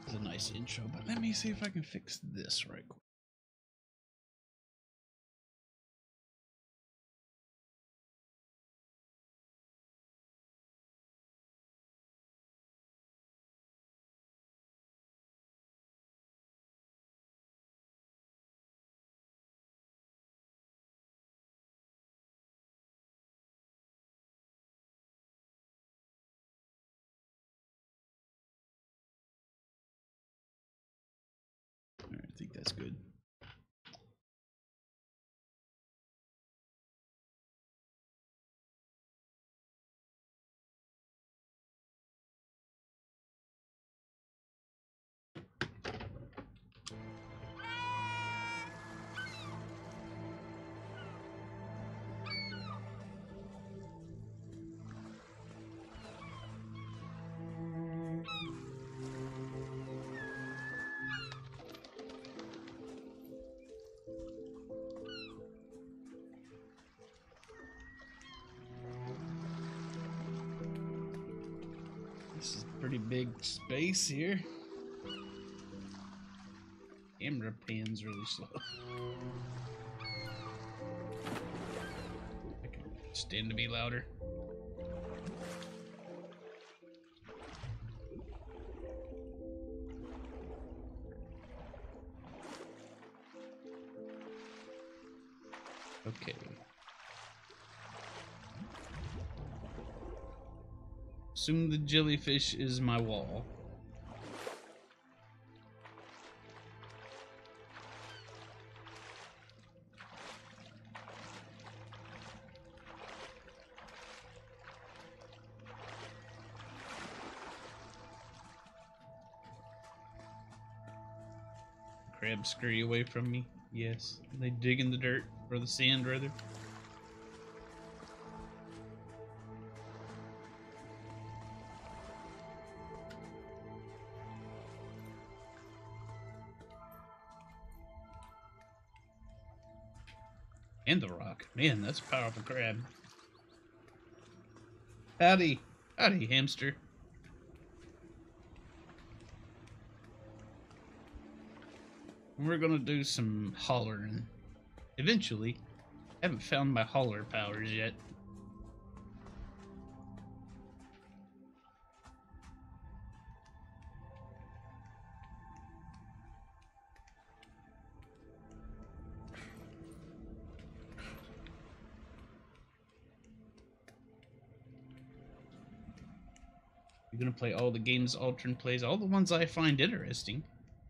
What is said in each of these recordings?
It's a nice intro, but let me see if I can fix this right quick. Alright, I think that's good. This is a pretty big space here. Camera pan's really slow. I can stand to be louder. Okay. Assume the jellyfish is my wall. Crabs scurry away from me. Yes. They dig in the dirt, or the sand rather. And the rock. Man, that's a powerful crab. Howdy. Howdy, hamster. We're gonna do some hollering. Eventually. I haven't found my holler powers yet. I'm gonna play all the games Altern plays, all the ones I find interesting.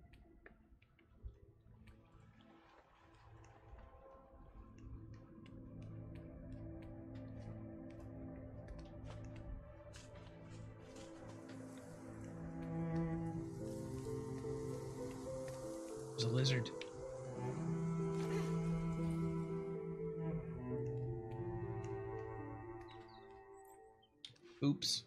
There's a lizard. Oops.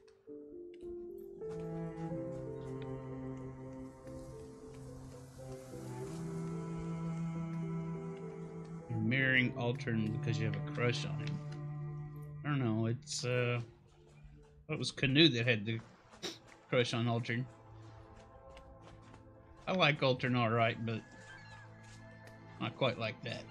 You're marrying Altern because you have a crush on him. I don't know, it's it was Canoe that had the crush on Altern. I like Altern alright, but not quite like that.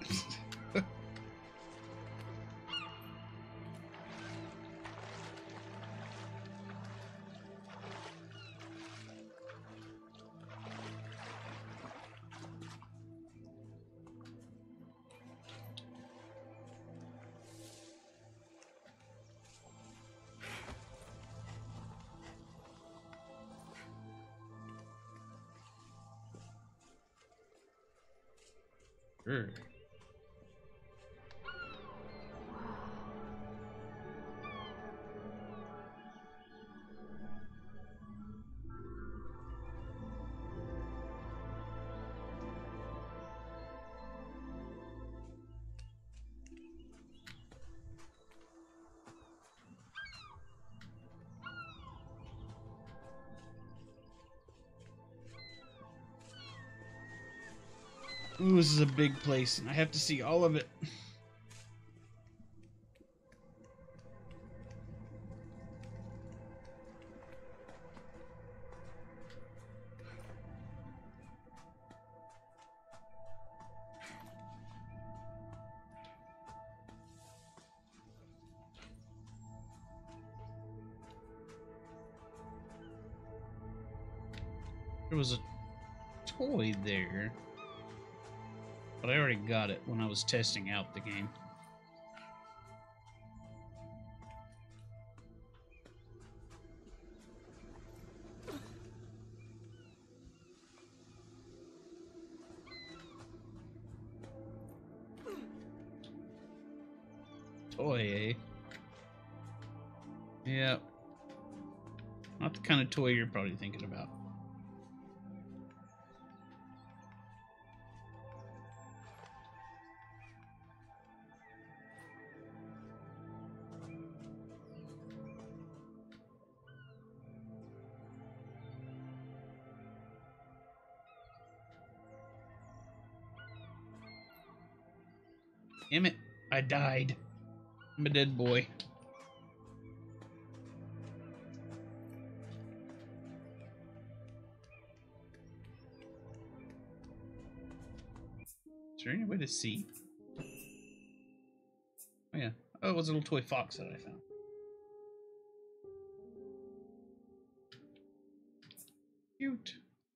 Sure. Ooh, this is a big place, and I have to see all of it. There was a toy there, but I already got it when I was testing out the game. Toy, eh? Yeah. Not the kind of toy you're probably thinking about. Damn it, I died. I'm a dead boy. Is there any way to see? Oh yeah. Oh, it was a little toy fox that I found. Cute.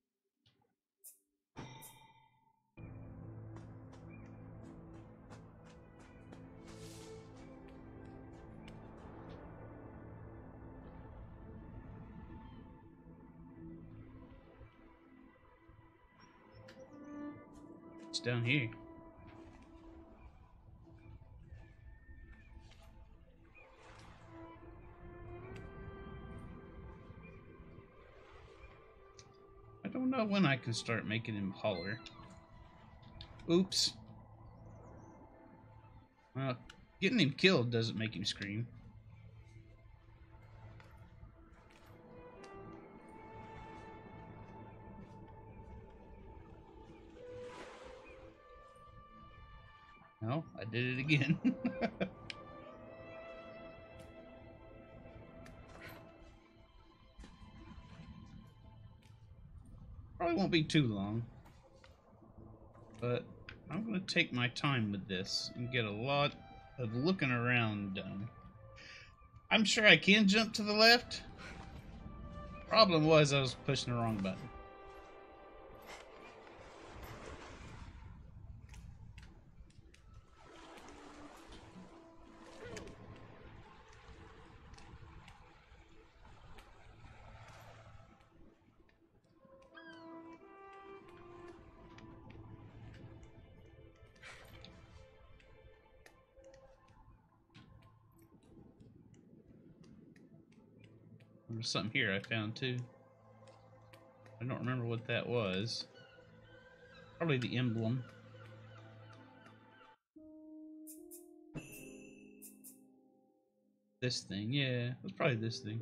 It's down here. I don't know when I can start making him holler. Oops. Well, getting him killed doesn't make him scream. No, I did it again. Probably won't be too long. But I'm going to take my time with this and get a lot of looking around done. I'm sure I can jump to the left. Problem was I was pushing the wrong button. There's something here I found too. I don't remember what that was. Probably the emblem. This thing, yeah. It was probably this thing.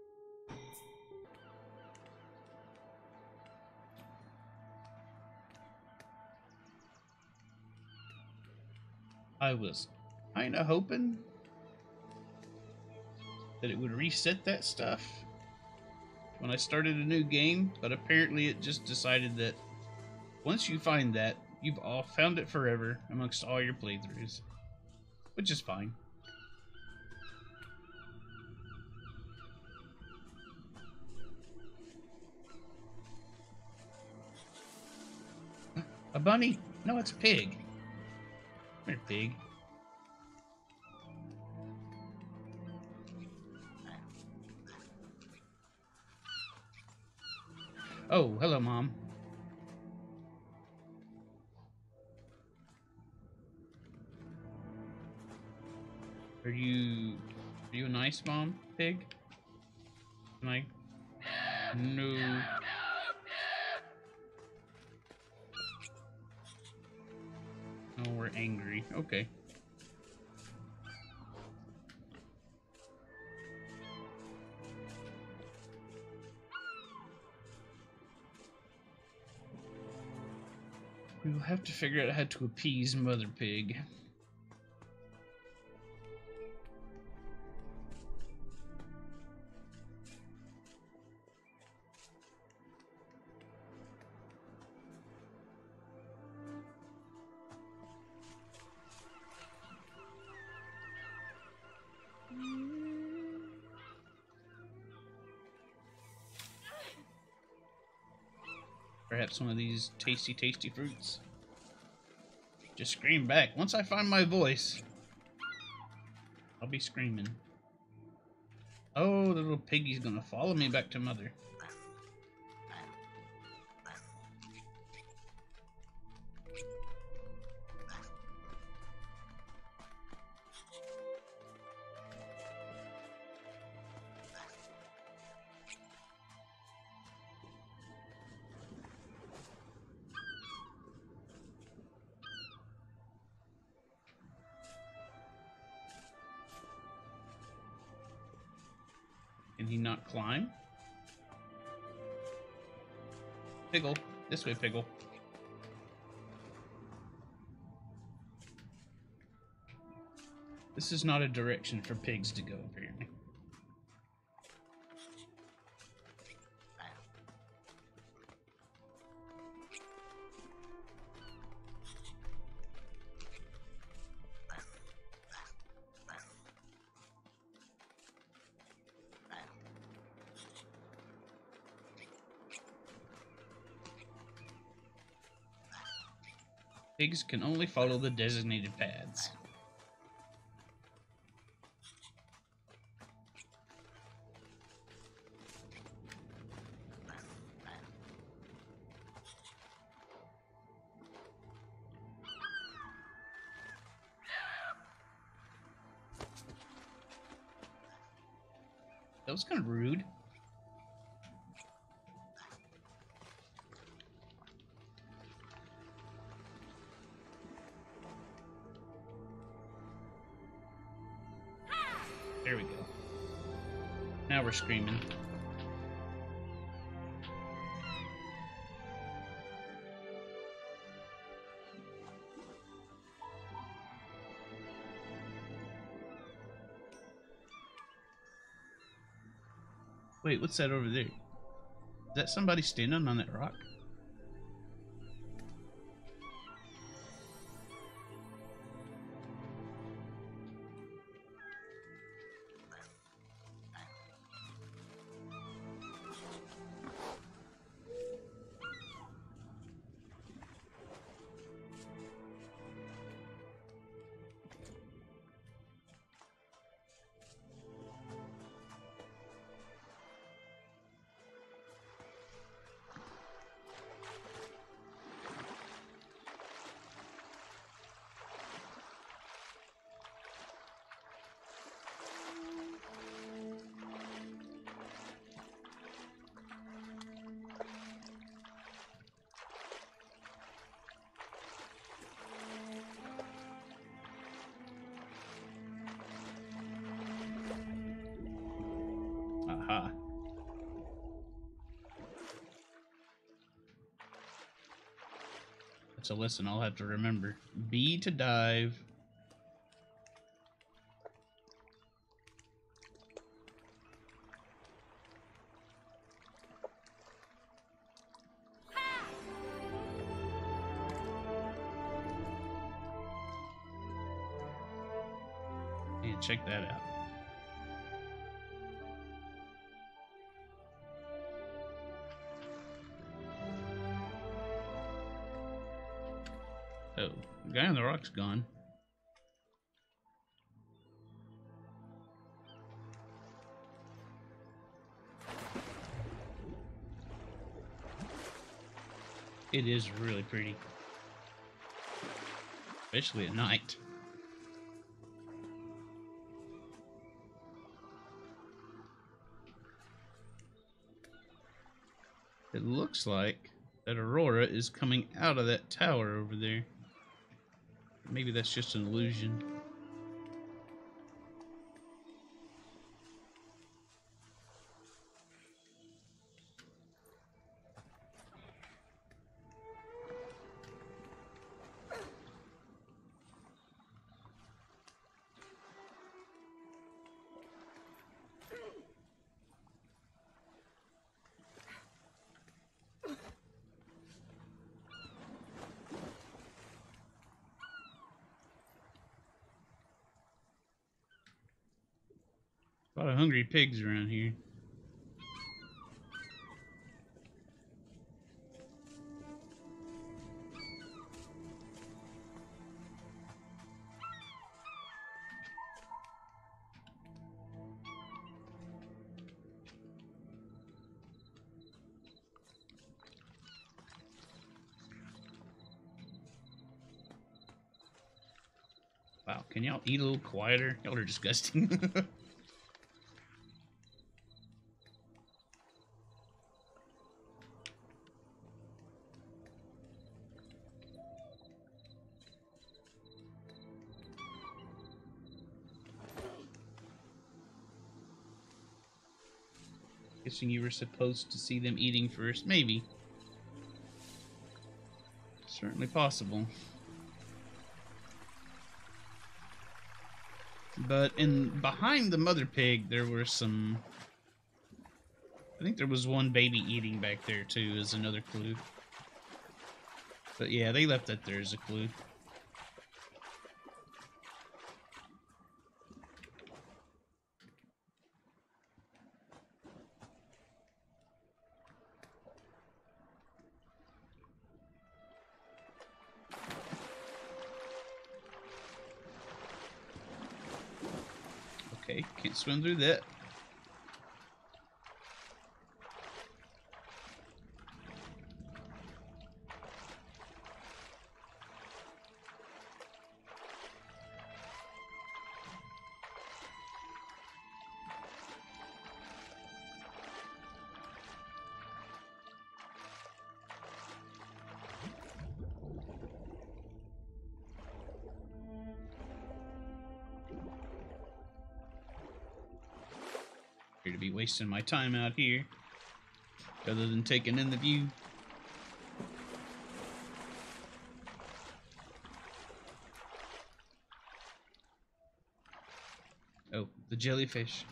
I was kinda hoping that it would reset that stuff when I started a new game, but apparently it just decided that once you find that, you've all found it forever amongst all your playthroughs, which is fine. A bunny? No, it's a pig. Come here, pig. Oh, hello, Mom. Are you a nice mom, pig? Can I? No. Oh, we're angry. Okay. We will have to figure out how to appease Mother Pig. perhaps one of these tasty, tasty fruits. Just scream back. Once I find my voice, I'll be screaming. Oh, the little piggy's gonna follow me back to mother. Can he not climb? Piggle. This way, Piggle. This is not a direction for pigs to go, apparently. Pigs can only follow the designated paths. That was kind of rude. There we go. Now we're screaming. Wait, what's that over there? Is that somebody standing on that rock? Aha. That's a lesson I'll have to remember. B to dive. And check that out. Oh, the guy on the rock's gone. It is really pretty. Especially at night. It looks like that Aurora is coming out of that tower over there. Maybe that's just an illusion. A lot of hungry pigs around here. Wow, can y'all eat a little quieter? Y'all are disgusting. Guessing you were supposed to see them eating first. Maybe. Certainly possible. But behind the mother pig, there were some... I think there was one baby eating back there, too, as another clue. But yeah, they left that there as a clue. Okay, can't swim through that. Appear to be wasting my time out here, other than taking in the view. Oh, the jellyfish.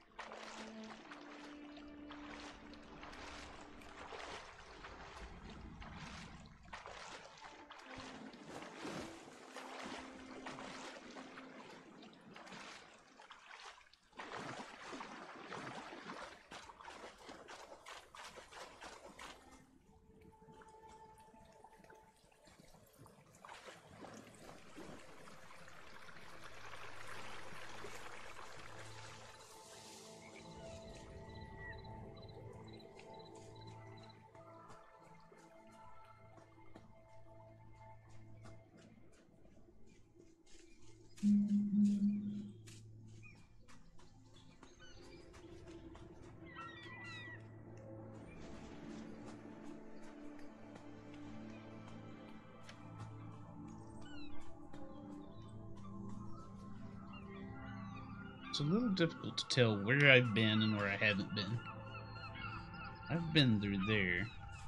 It's a little difficult to tell where I've been and where I haven't been. I've been through there.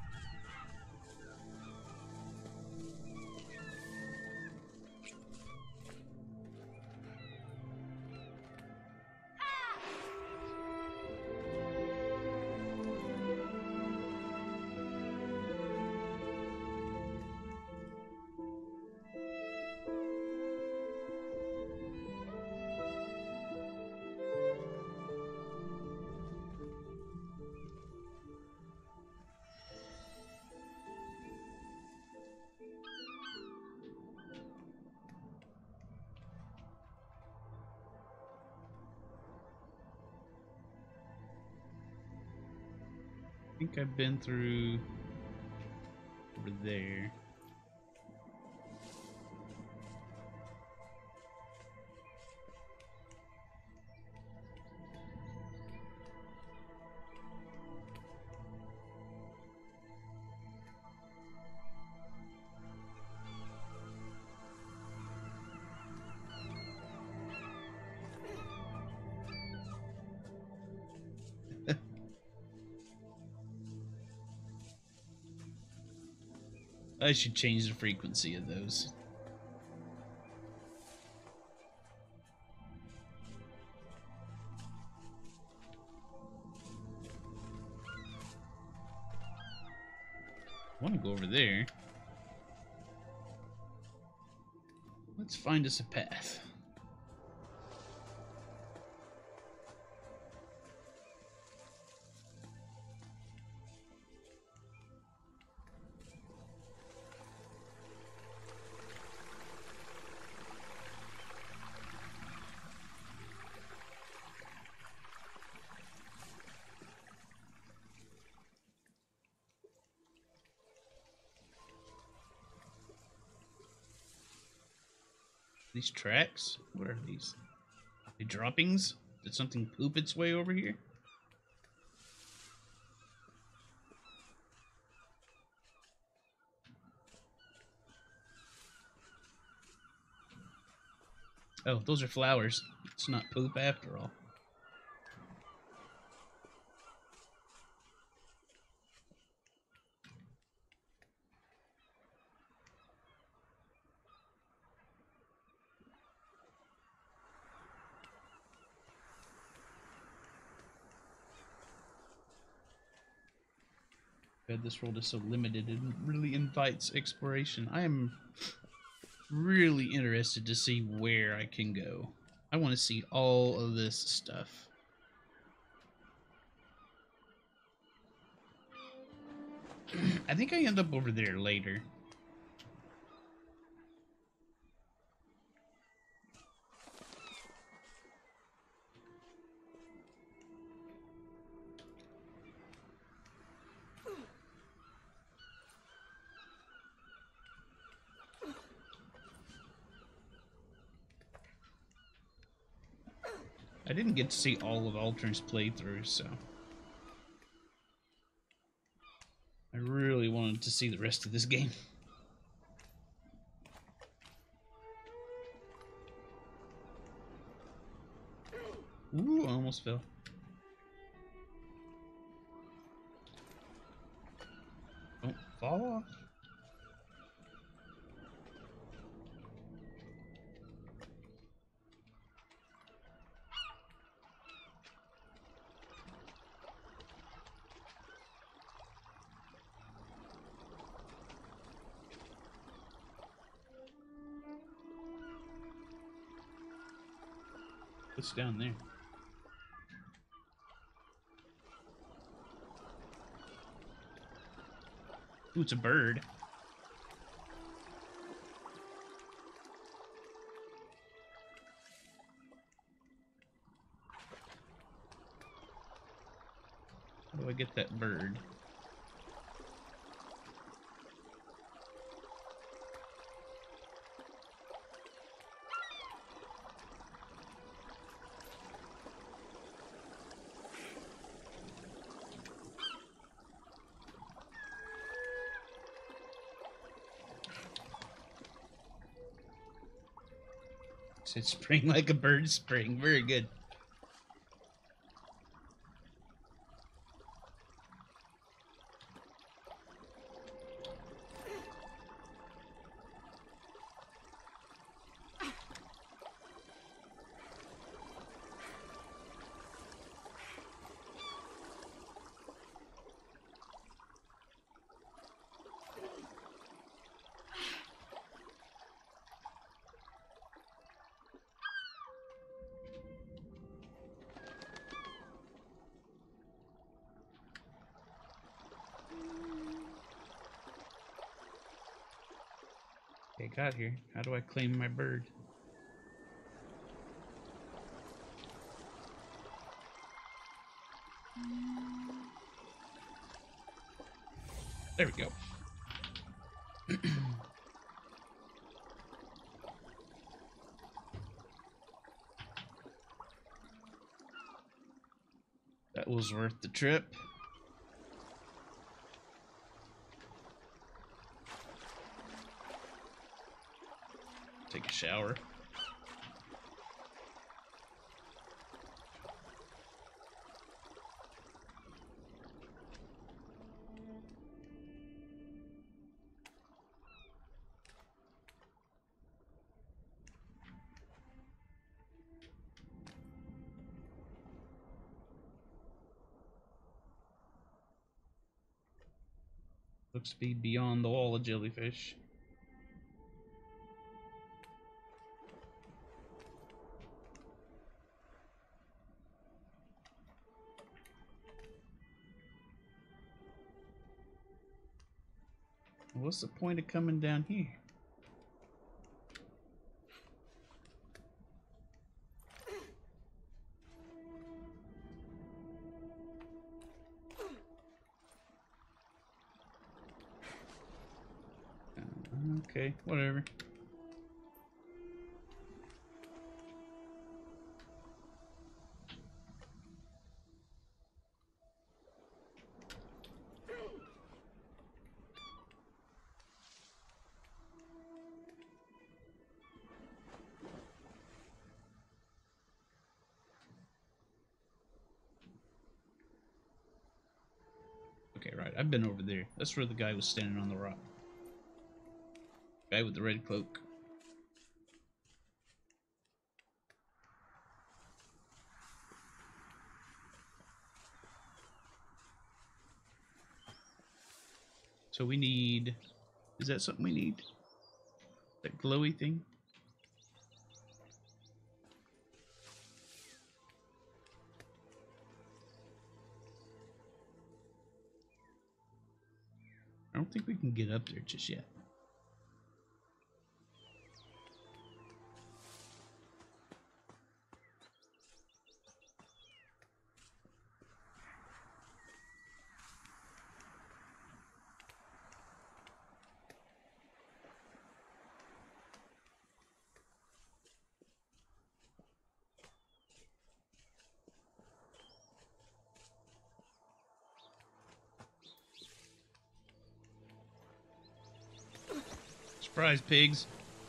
I think I've been through over there. I should change the frequency of those. I want to go over there. Let's find us a path. These tracks? What are these? The droppings? Did something poop its way over here? Oh, those are flowers. It's not poop after all. God, this world is so limited and really invites exploration. I am really interested to see where I can go. I want to see all of this stuff. I think I end up over there later. I didn't get to see all of Altern's playthrough, so I really wanted to see the rest of this game. Ooh, I almost fell. Don't fall off. What's down there? Ooh, it's a bird. How do I get that bird? Said spring like a bird spring. Very good. Okay, got here. How do I claim my bird? There we go. That was worth the trip. Take a shower. Looks to be beyond the wall of jellyfish. What's the point of coming down here? Okay, whatever. Okay, right. I've been over there. That's where the guy was standing on the rock. Guy with the red cloak. So we need... Is that something we need? That glowy thing? I don't think we can get up there just yet. Surprise, pigs.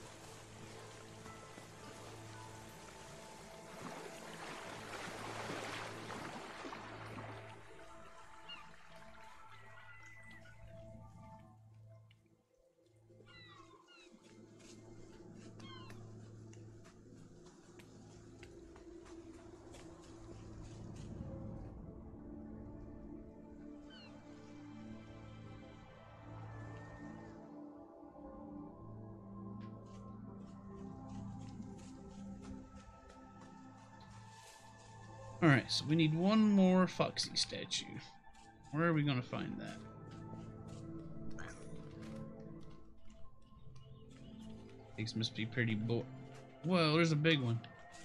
Alright, so we need one more Foxy statue. Where are we going to find that? Pigs must be pretty Well, there's a big one.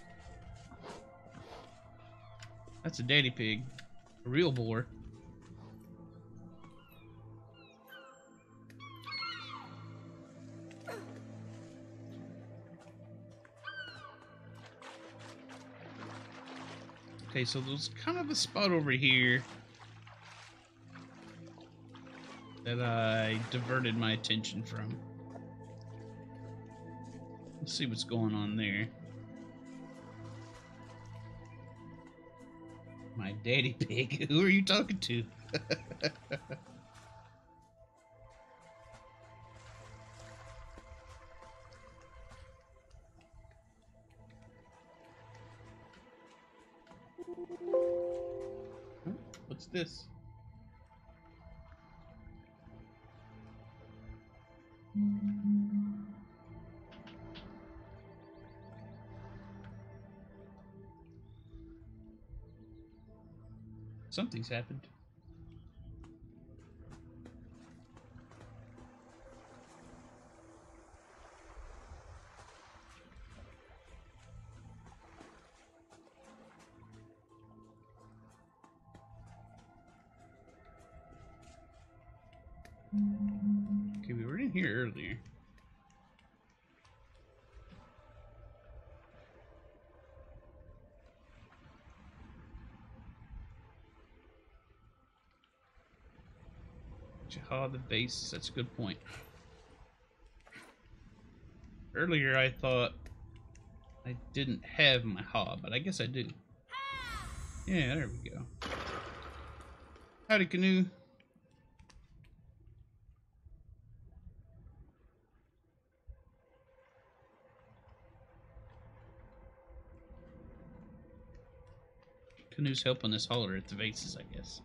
That's a daddy pig. A real boar. Okay, so there's kind of a spot over here that I diverted my attention from. Let's see what's going on there. My daddy pig. Who are you talking to? What's this? Something's happened. Okay, we were in here earlier. Jaha, the base. That's a good point. Earlier I thought I didn't have my haw, but I guess I do. Yeah, there we go. Howdy, Canoe. Canoe's helping us holler at the vases, I guess.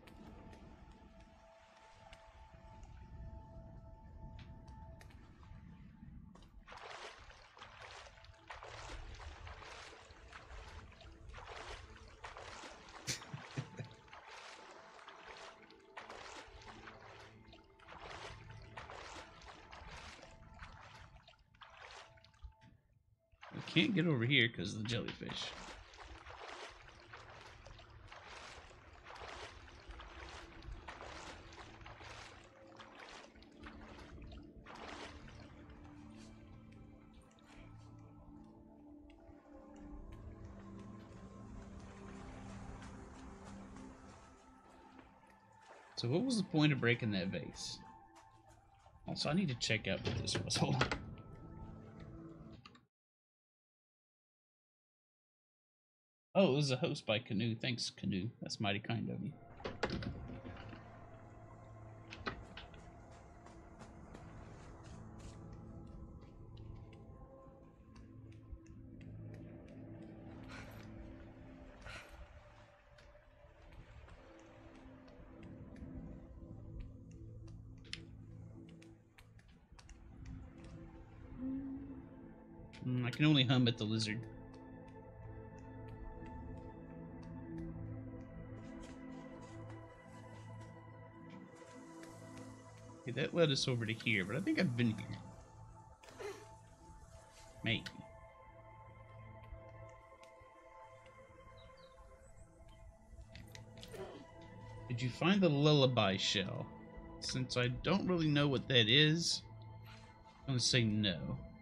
We can't get over here because of the jellyfish. So what was the point of breaking that vase? Also, I need to check out what this was. Hold on. Oh, it was a host by Canoe. Thanks, Canoe. That's mighty kind of you. I can only hum at the lizard. Okay, that led us over to here, but I think I've been here. Maybe. Did you find the lullaby shell? Since I don't really know what that is, I'm gonna say no.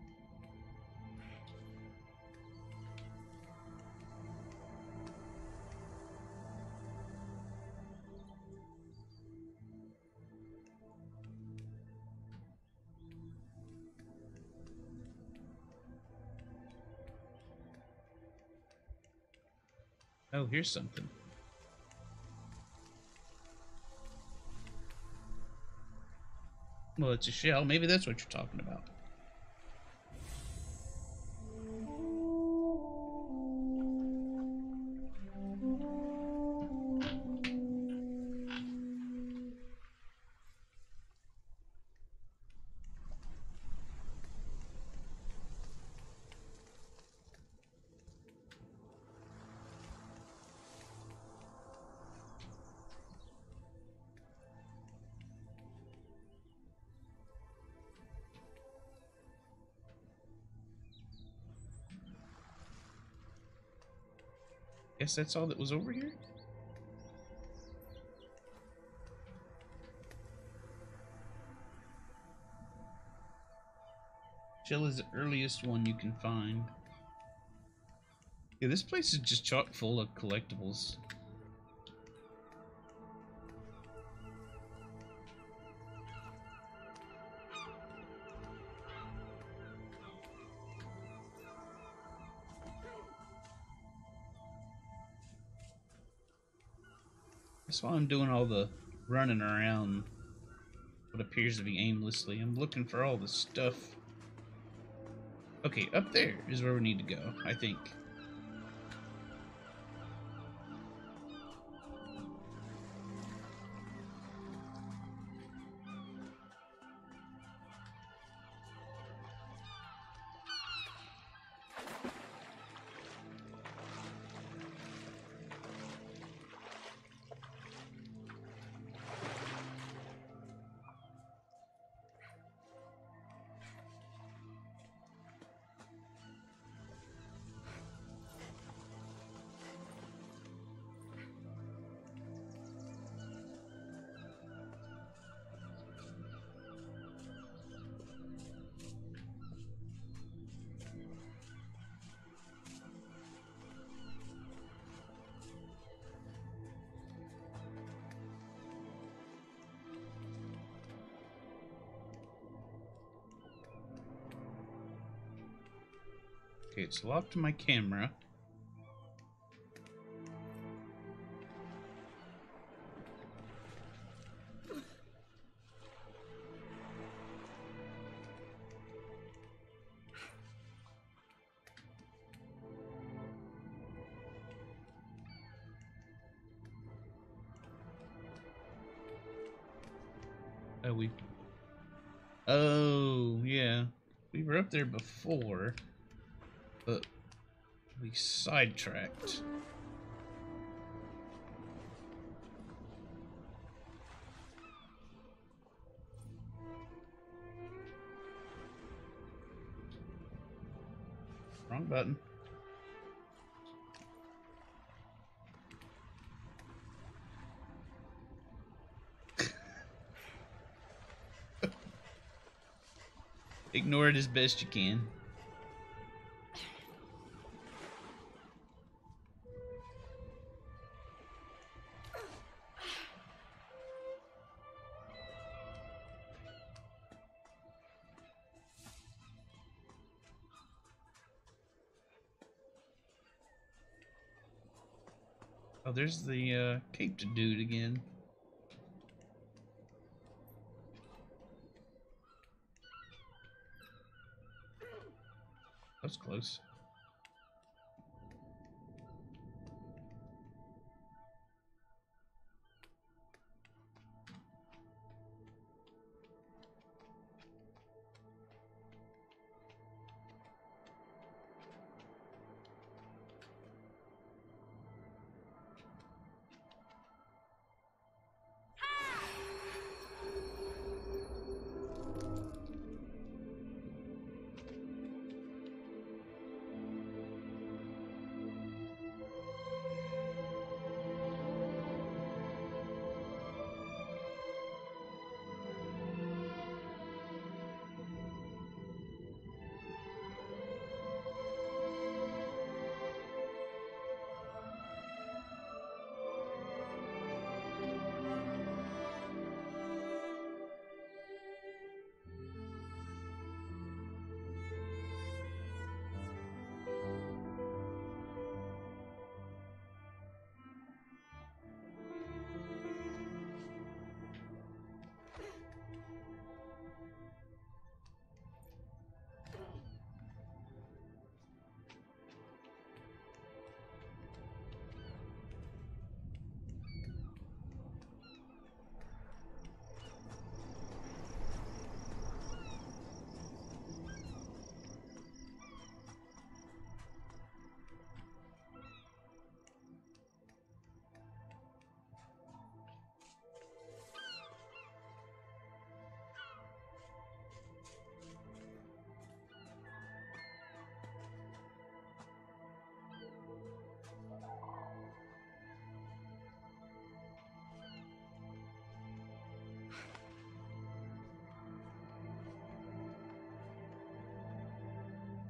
Oh, here's something. Well, it's a shell. Maybe that's what you're talking about. Guess that's all that was over here? Shell is the earliest one you can find. Yeah, this place is just chock full of collectibles. That's why I'm doing all the running around what appears to be aimlessly. I'm looking for all the stuff. Okay, up there is where we need to go, I think. Okay, it's locked to my camera. Oh, yeah. We were up there before, but we sidetracked. Wrong button. Ignore it as best you can. Oh, there's the caped dude again. That's close.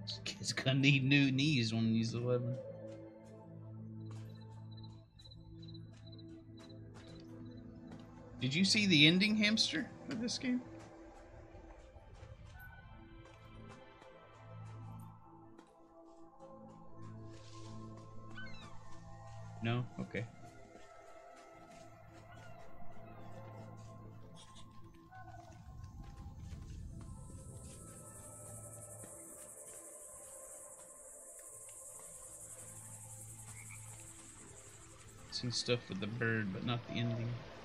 Kid's gonna need new knees when he's 11. Did you see the ending, Hamster, for this game? No? Okay. Seen stuff with the bird, but not the ending.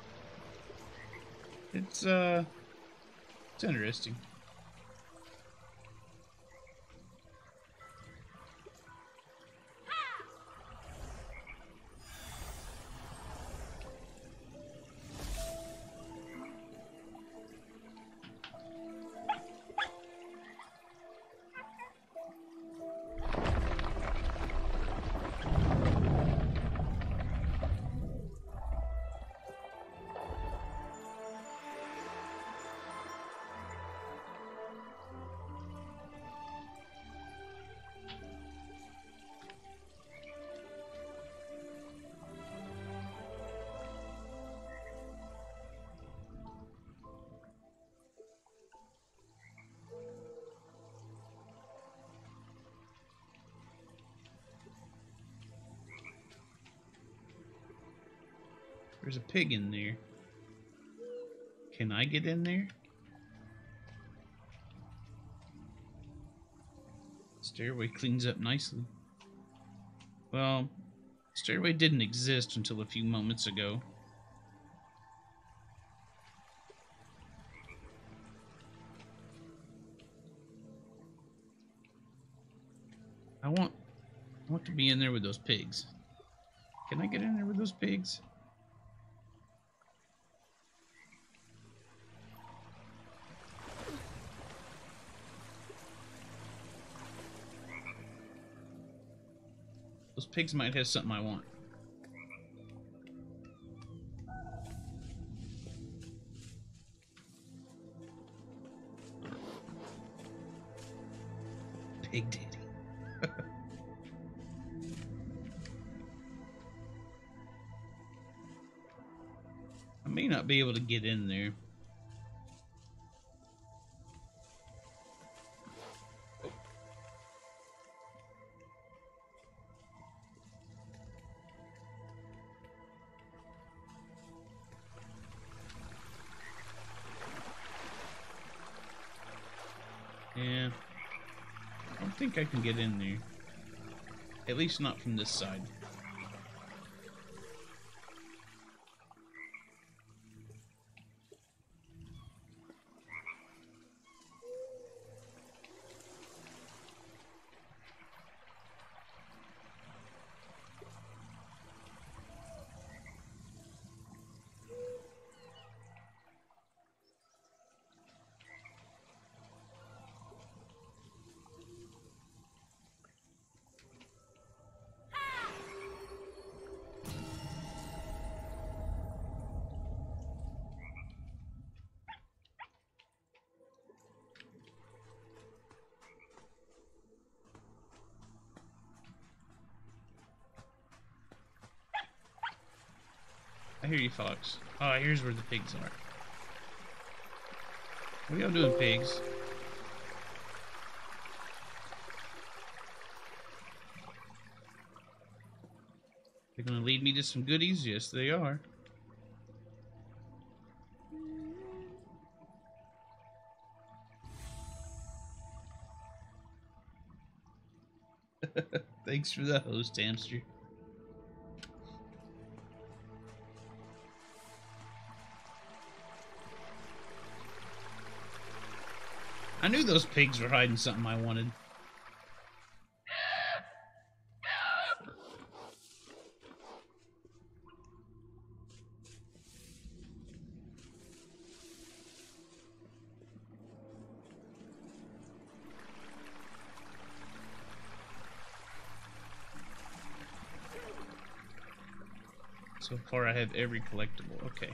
It's interesting. There's a pig in there. Can I get in there? Stairway cleans up nicely. Well, stairway didn't exist until a few moments ago. I want to be in there with those pigs. Can I get in there with those pigs? Those pigs might have something I want. Pig daddy. I may not be able to get in there. Yeah, I don't think I can get in there. At least not from this side. I hear you, Fox. Oh, here's where the pigs are. What are y'all doing, pigs? They're gonna lead me to some goodies? Yes, they are. Thanks for the host, Hamster. I knew those pigs were hiding something I wanted. So far I have every collectible. Okay.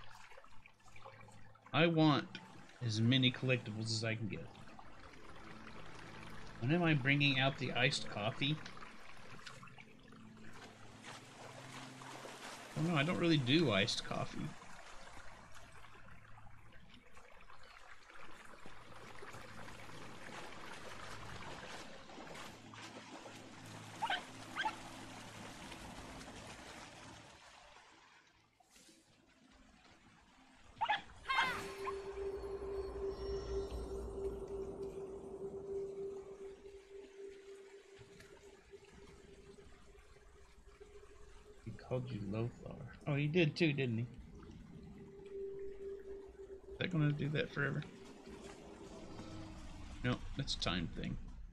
I want as many collectibles as I can get. When am I bringing out the iced coffee? Oh no, I don't really do iced coffee. He called you Lothar. Oh, he did too, didn't he? Is that gonna do that forever? No, that's a time thing.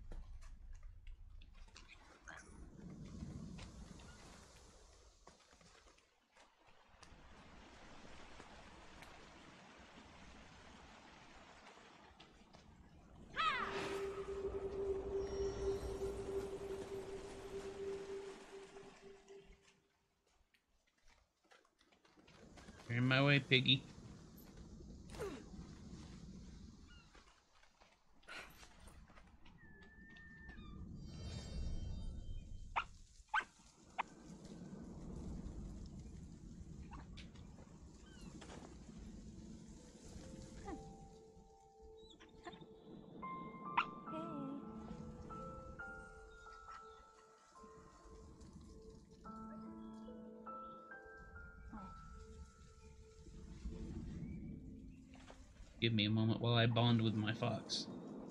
You're in my way, piggy. Give me a moment while I bond with my fox.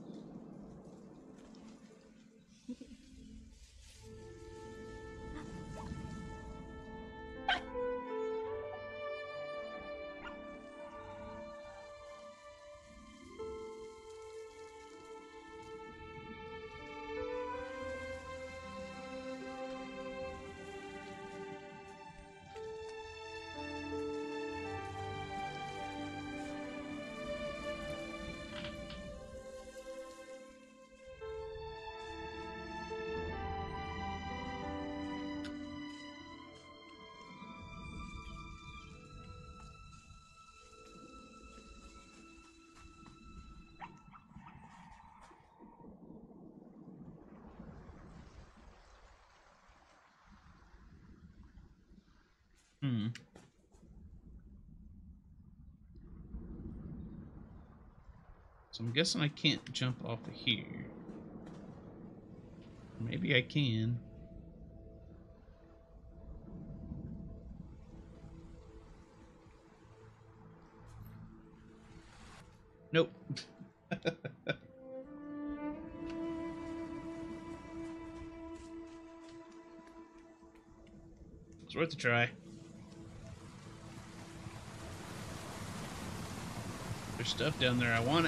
So I'm guessing I can't jump off of here. Maybe I can. Nope. It's worth a try. There's stuff down there. I want it.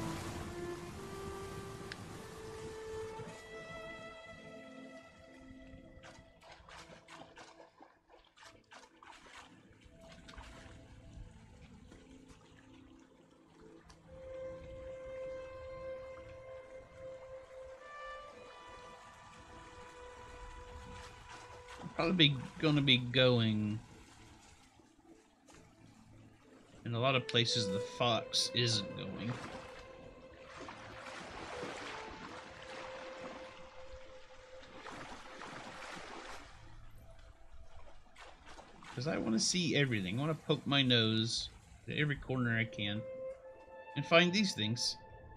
Probably gonna be going in a lot of places the fox isn't going. Because I want to see everything. I want to poke my nose to every corner I can and find these things.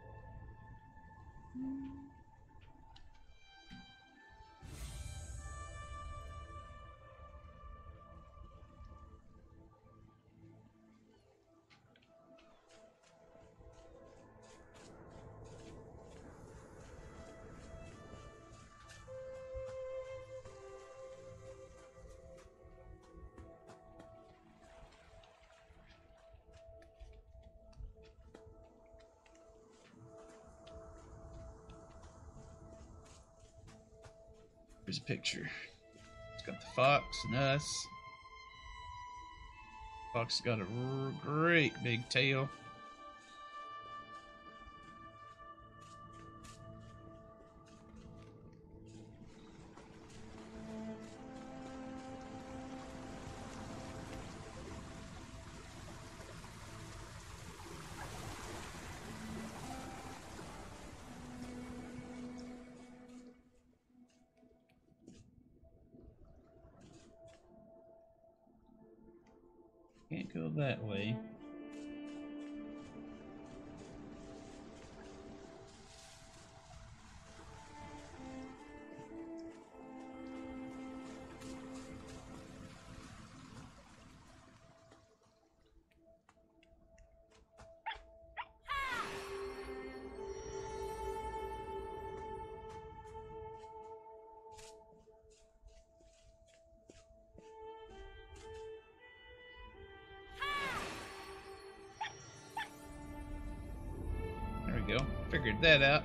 Here's a picture. It's got the fox and us. Fox has got a great big tail. Can't go that way. There we go. Figured that out.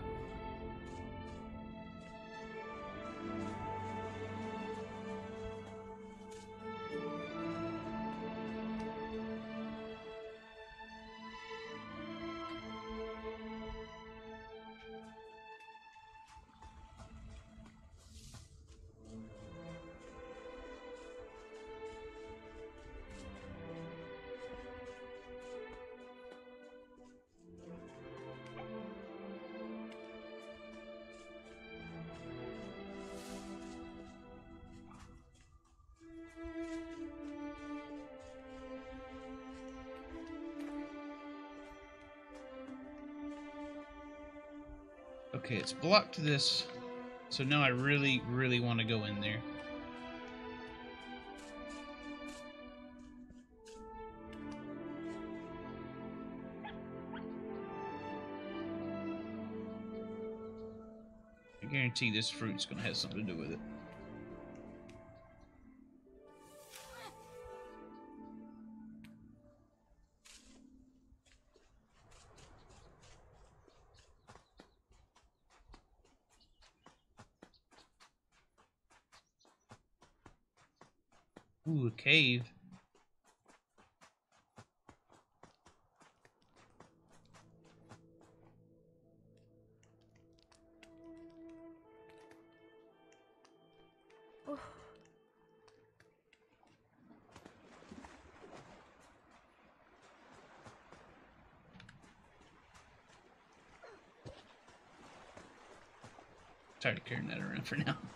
Okay, it's blocked this, so now I really, really want to go in there. I guarantee this fruit's going to have something to do with it. Ooh, a cave. Tired of carrying that around for now.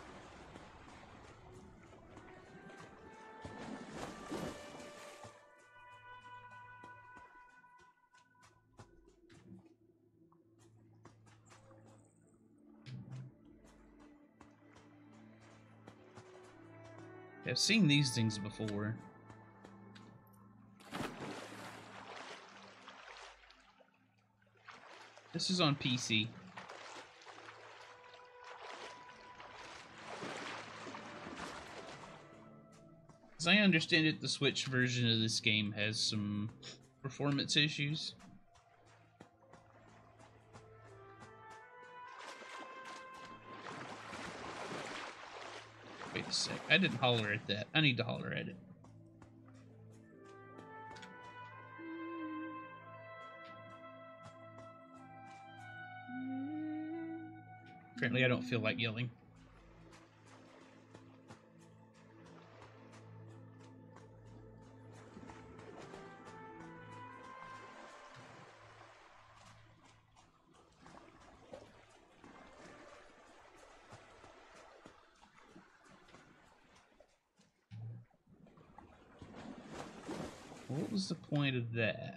I've seen these things before. This is on PC. As I understand it, the Switch version of this game has some performance issues. Wait a sec. I didn't holler at that. I need to holler at it. Apparently I don't feel like yelling. What was the point of that?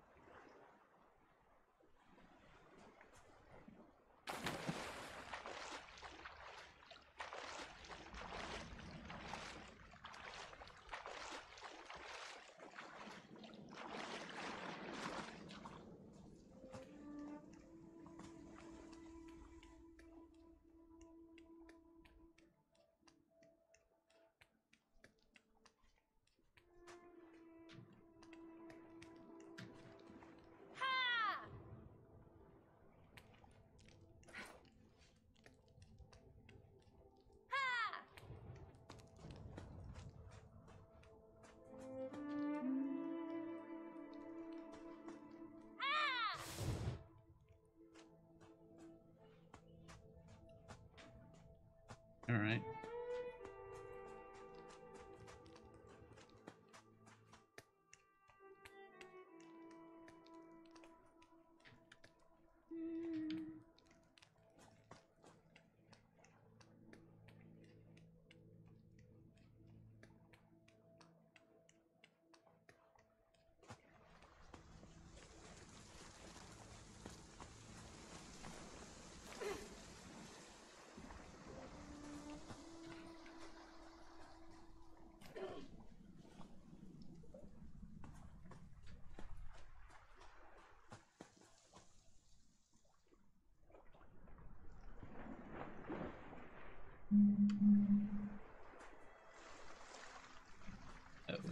All right.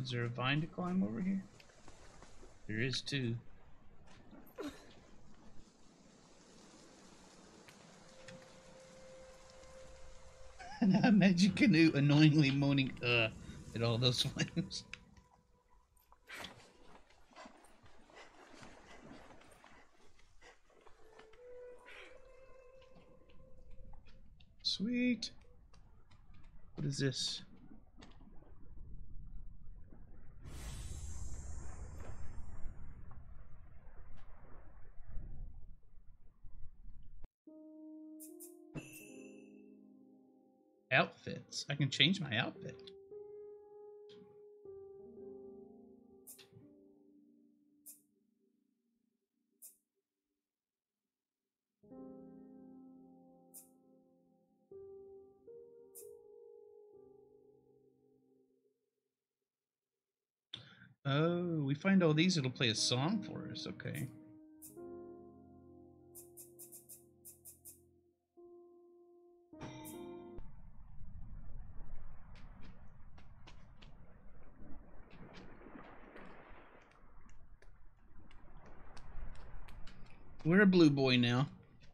Is there a vine to climb over here? There is too. And I imagine Canoe annoyingly moaning at all those flames. Sweet. What is this? Outfits. I can change my outfit. Oh, we find all these, it'll play a song for us. Okay. We're a blue boy now.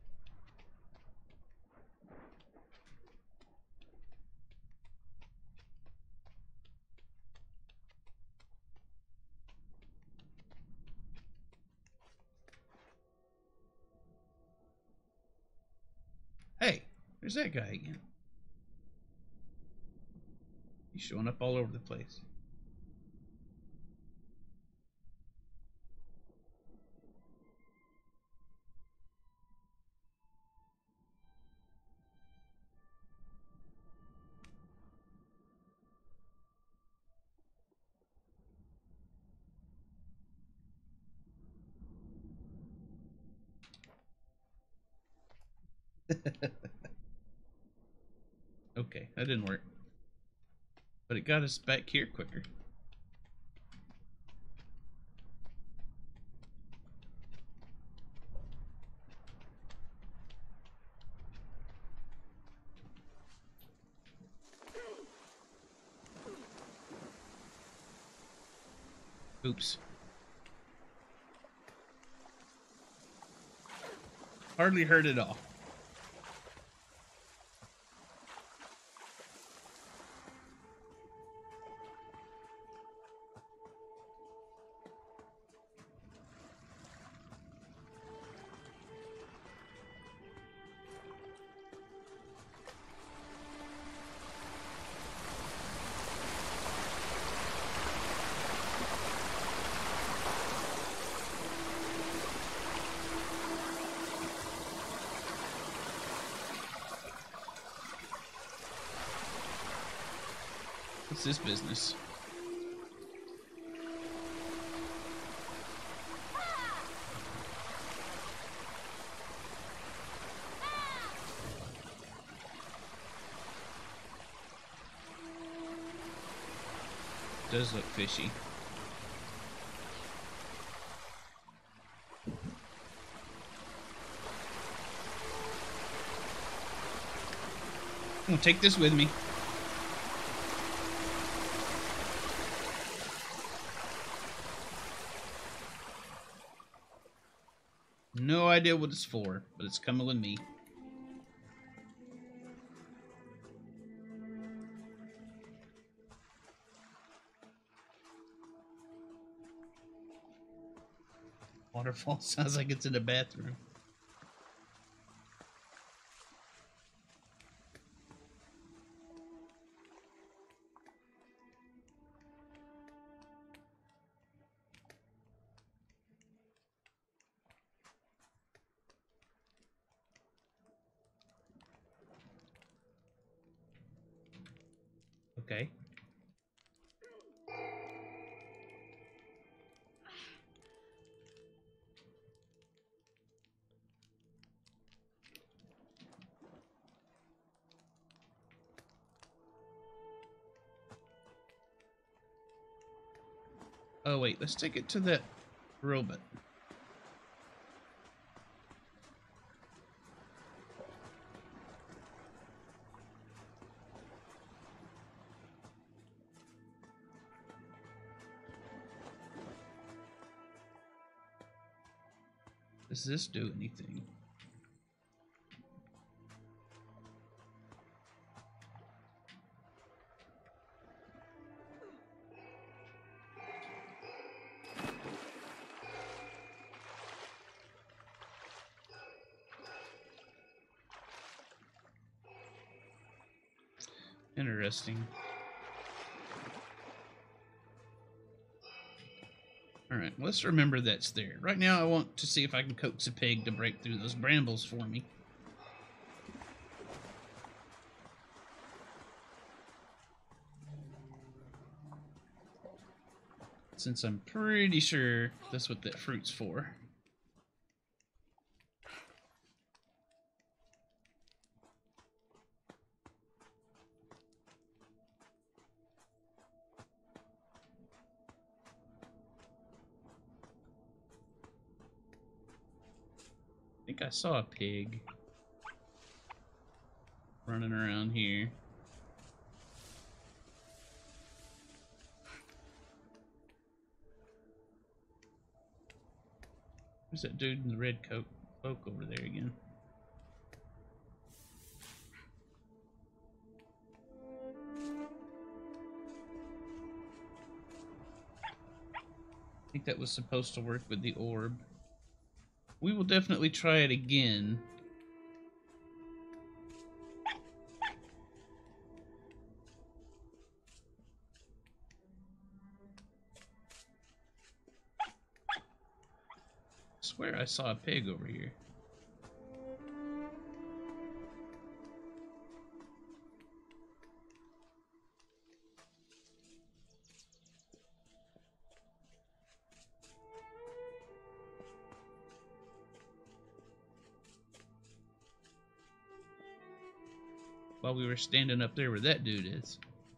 Hey, there's that guy again. He's showing up all over the place. Okay, that didn't work. But it got us back here quicker. Oops. Hardly hurt at all. What's this business? Does look fishy. I'm gonna take this with me. No idea what it's for, but it's coming with me. Waterfall sounds like it's in a bathroom. Okay. Oh wait, let's take it to that robot. Does this do anything? Interesting. Alright, let's remember that's there. Right now I want to see if I can coax a pig to break through those brambles for me. Since I'm pretty sure that's what that fruit's for. I think I saw a pig running around here. Who's that dude in the red coat cloak over there again? I think that was supposed to work with the orb. We will definitely try it again. I swear I saw a pig over here. While we were standing up there where that dude is.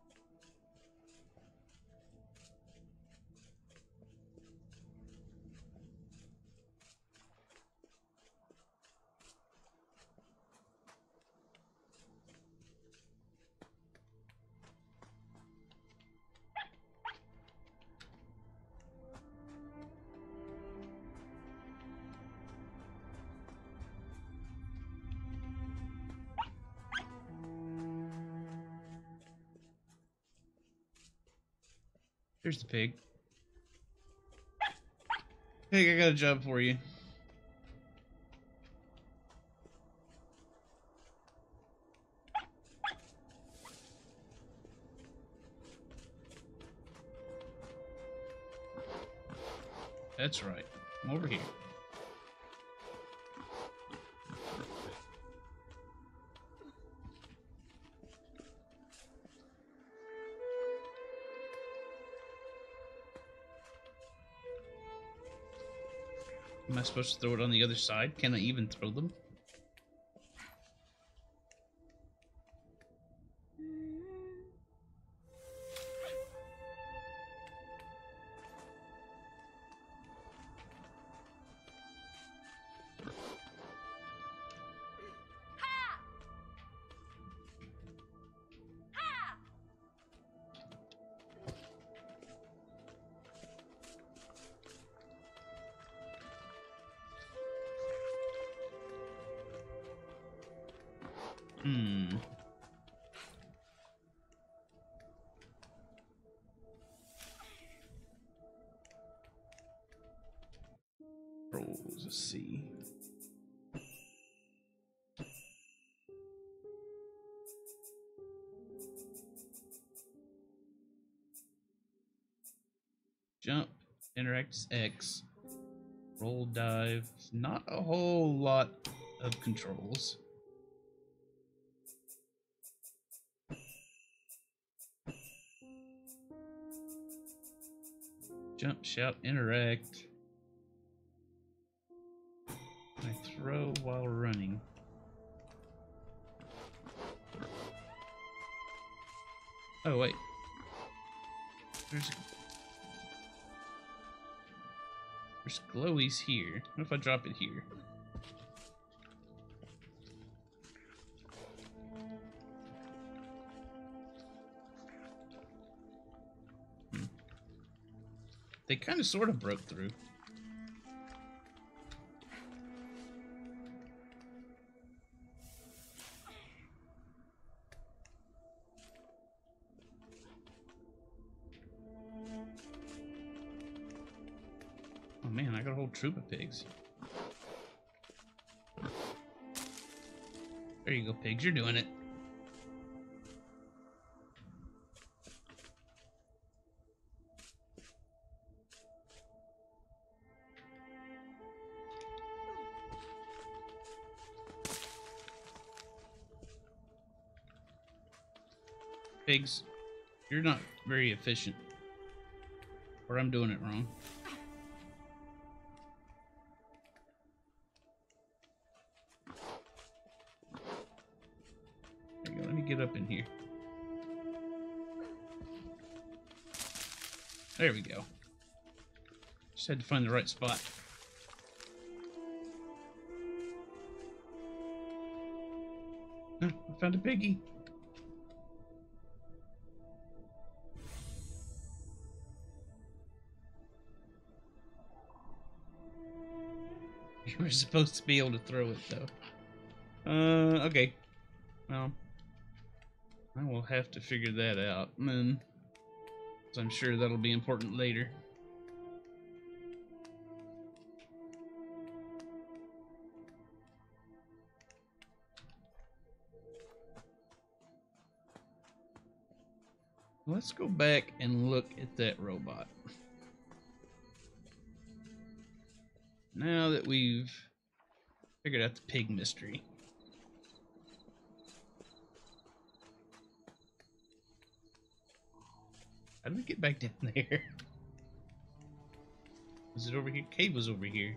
There's the pig. Pig, I got a job for you. That's right. Come over here. Am I supposed to throw it on the other side? Can I even throw them? Rolls, let's see. Jump, interacts X, roll, dive. Not a whole lot of controls. Jump, shout, interact. I throw while running. Oh, wait. There's glowies here. What if I drop it here? They kind of sort of broke through. man, I got a whole troop of pigs. There you go, pigs. You're doing it. Pigs, you're not very efficient. Or I'm doing it wrong. There you go. Let me get up in here. There we go. Just had to find the right spot. I found a piggy. You were supposed to be able to throw it, though. Okay. Well, I will have to figure that out, then. So I'm sure that'll be important later. Let's go back and look at that robot. Now that we've figured out the pig mystery. How did we get back down there? Was it over here? Cave was over here.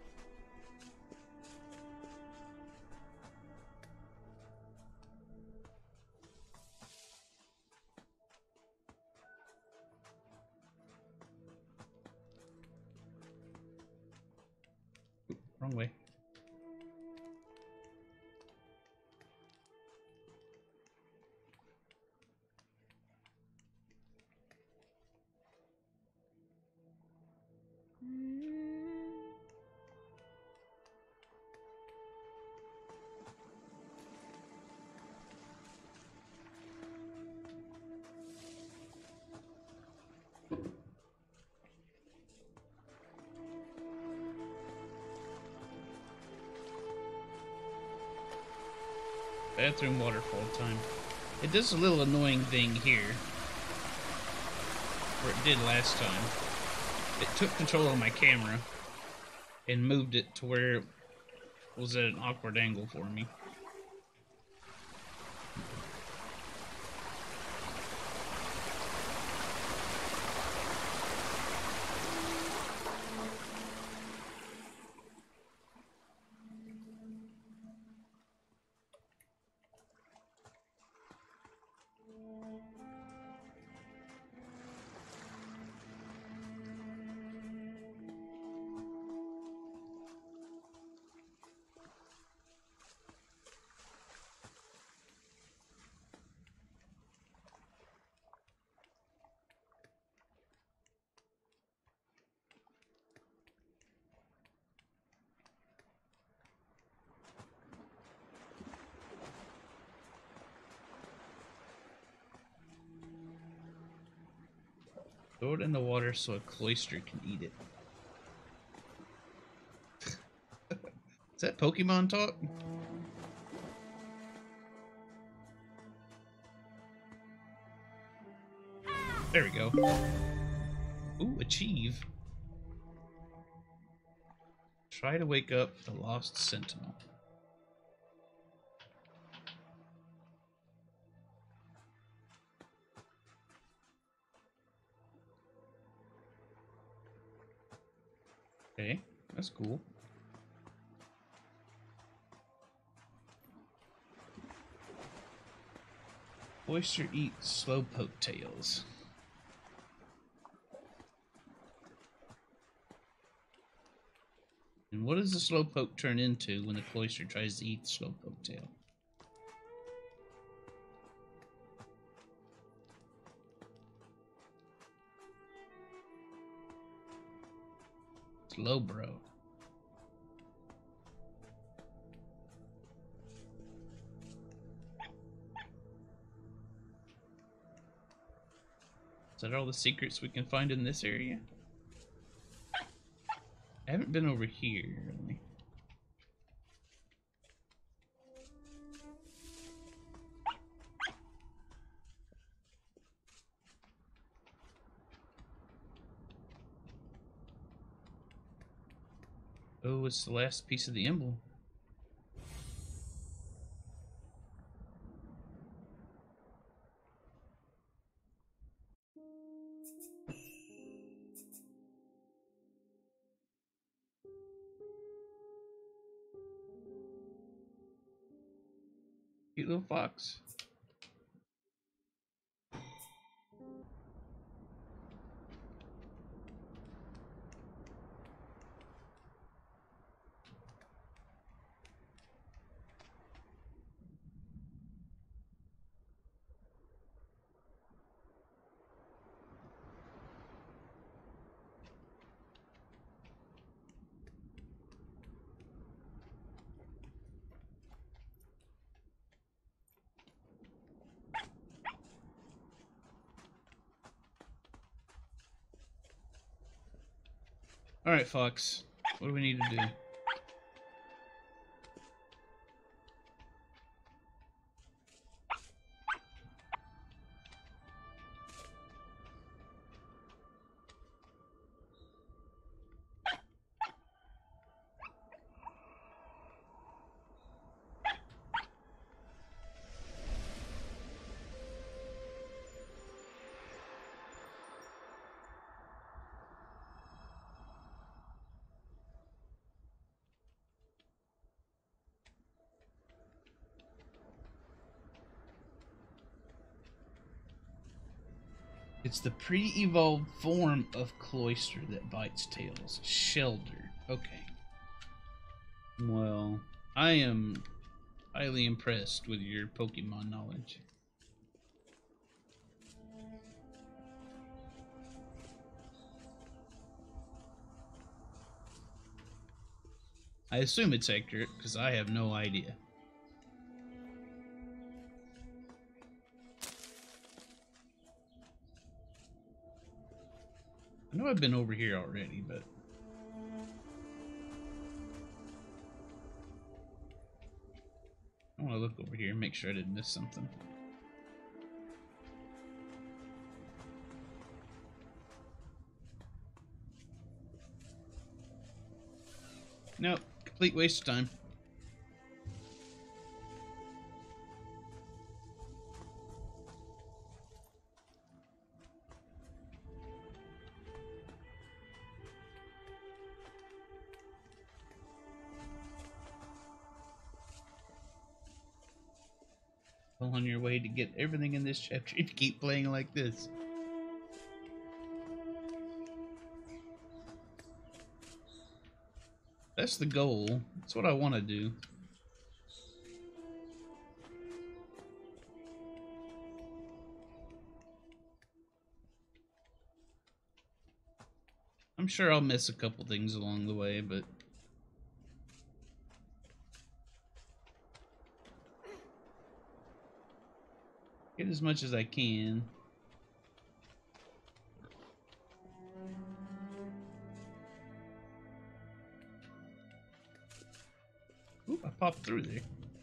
Oop, wrong way. Bathroom waterfall time. It does a little annoying thing here. Or it did last time. It took control of my camera and moved it to where it was at an awkward angle for me. Throw it in the water so a cloister can eat it. Is that Pokemon talk? There we go. Ooh, achieve. Try to wake up the lost sentinel. Okay, that's cool. Oyster eats slowpoke tails. And what does the slowpoke turn into when the cloister tries to eat the slowpoke tail? Slow bro. Is that all the secrets we can find in this area? I haven't been over here, really. Oh, it's the last piece of the emblem. Cute little fox. Alright, Fox. What do we need to do? It's the pre-evolved form of Cloyster that bites tails. Shelter. Okay. Well, I am highly impressed with your Pokemon knowledge. I assume it's accurate, because I have no idea. I know I've been over here already, but... I want to look over here and make sure I didn't miss something. Nope. Complete waste of time. Well, on your way to get everything in this chapter if you keep playing like this. That's the goal. That's what I want to do. I'm sure I'll miss a couple things along the way, but... get as much as I can. Oop, I popped through there.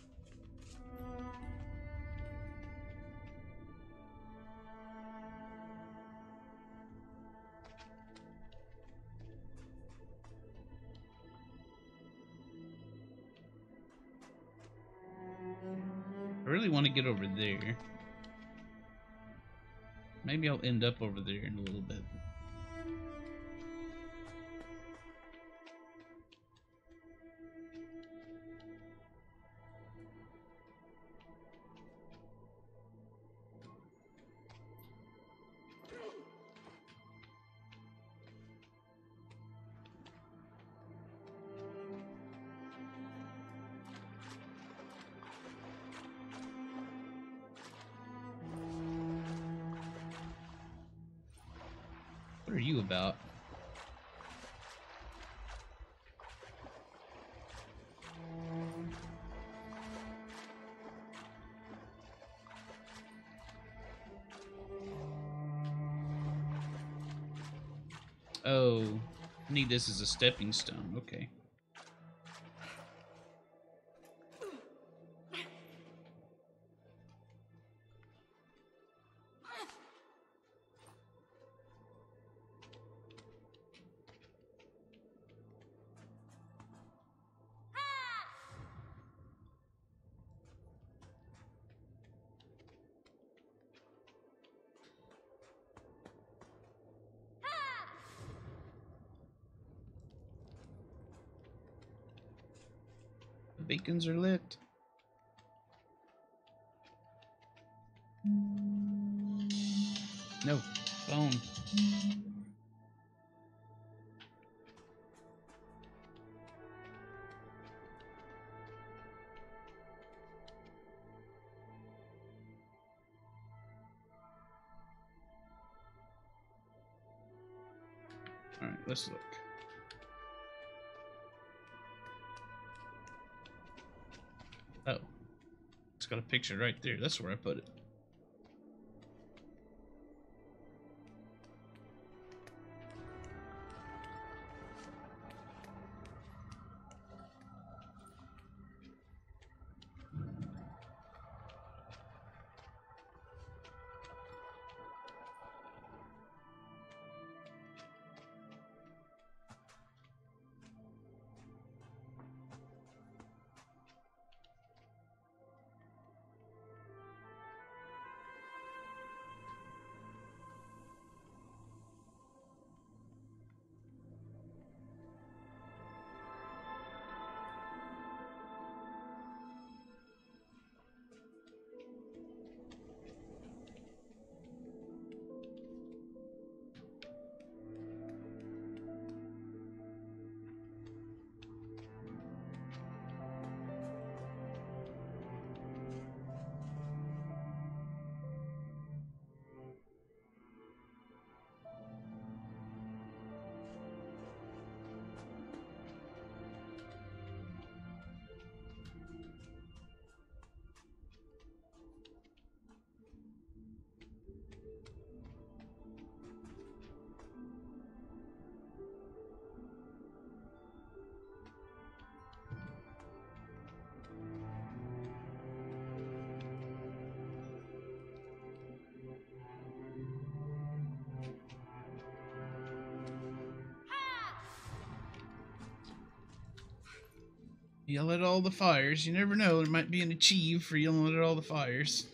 I really want to get over there. Maybe I'll end up over there in a little bit. What are you about? Oh, Need this as a stepping stone. Okay. The beacons are lit. No. Phone. Alright, let's look. Oh. It's got a picture right there. That's where I put it. Yell at all the fires. You never know, there might be an achieve for yelling at all the fires.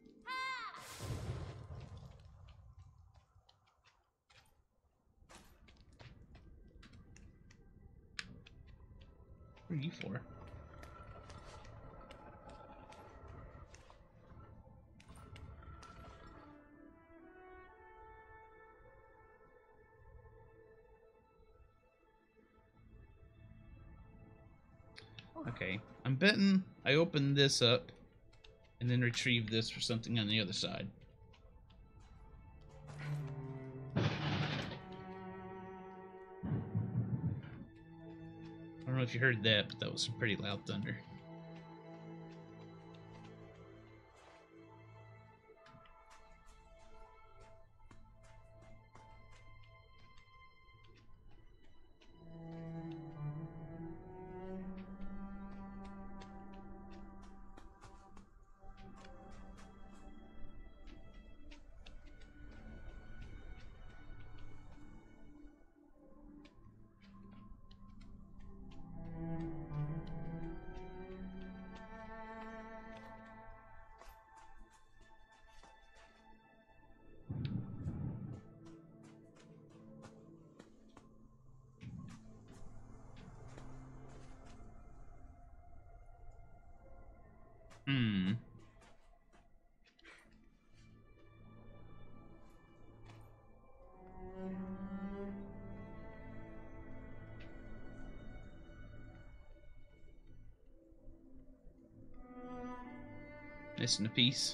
What are you for? Okay, I'm betting I open this up and then retrieve this for something on the other side. I don't know if you heard that, but that was some pretty loud thunder. Hmm. Missing a piece.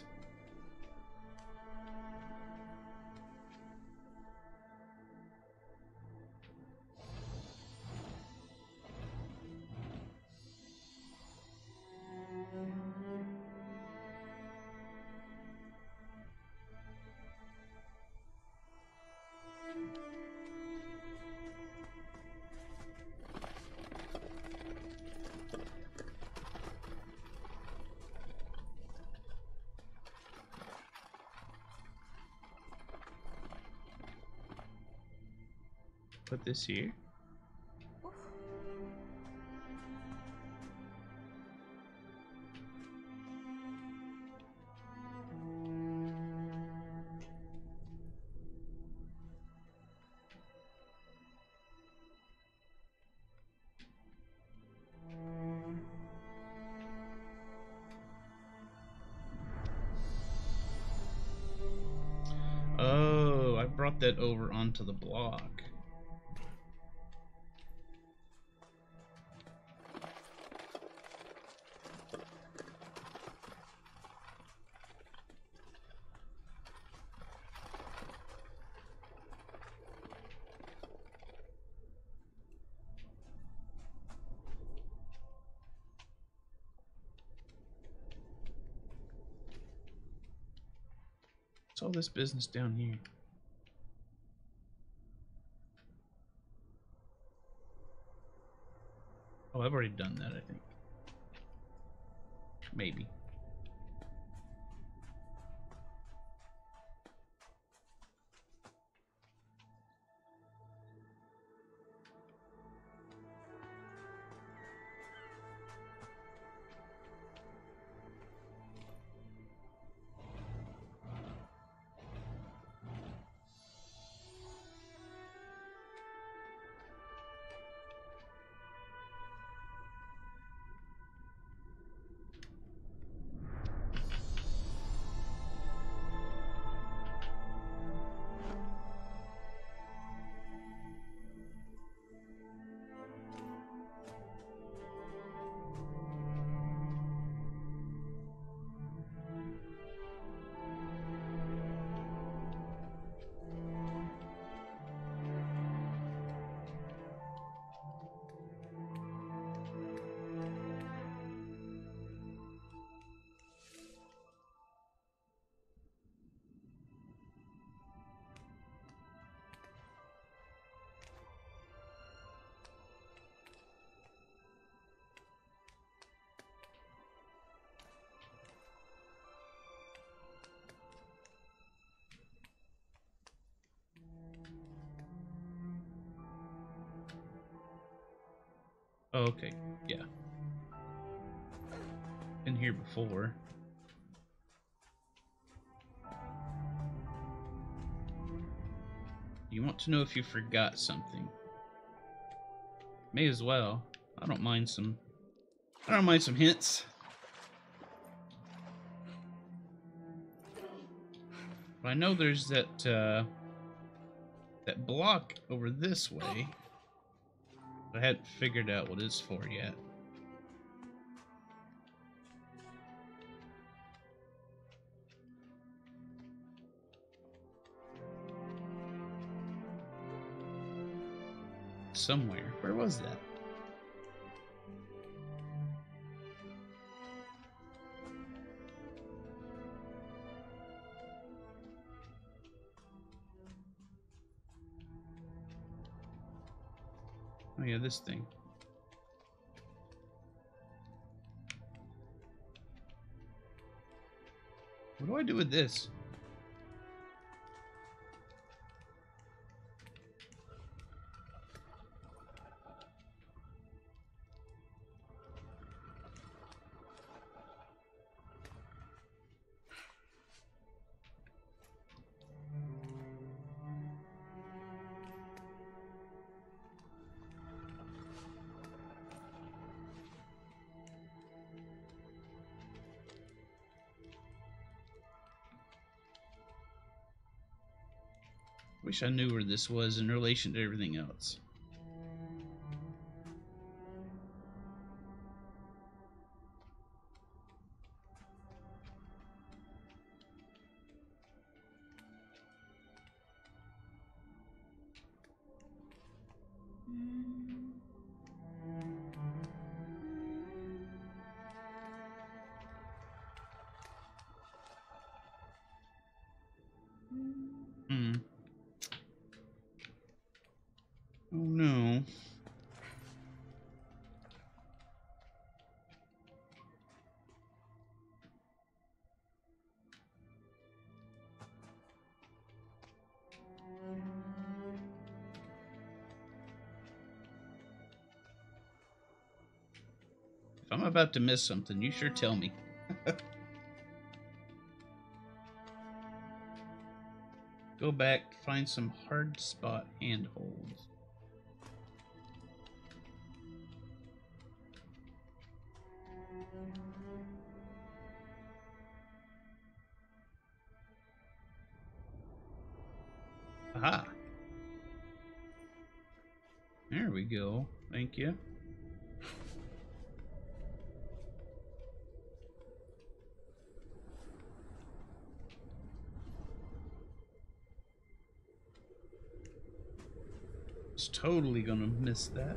Put this here. Oh, I brought that over onto the block. What's all this business down here? Oh, I've already done that, I think. Maybe. Oh, okay, yeah. Been here before. You want to know if you forgot something? May as well. I don't mind some hints. But I know there's that block over this way. I hadn't figured out what it's for yet. Somewhere. Where was that? Oh yeah, this thing. What do I do with this? Wish I knew where this was in relation to everything else. I'm about to miss something, you sure tell me. Go back, find some hard spot handholds. Aha. There we go. Thank you. It's totally gonna miss that.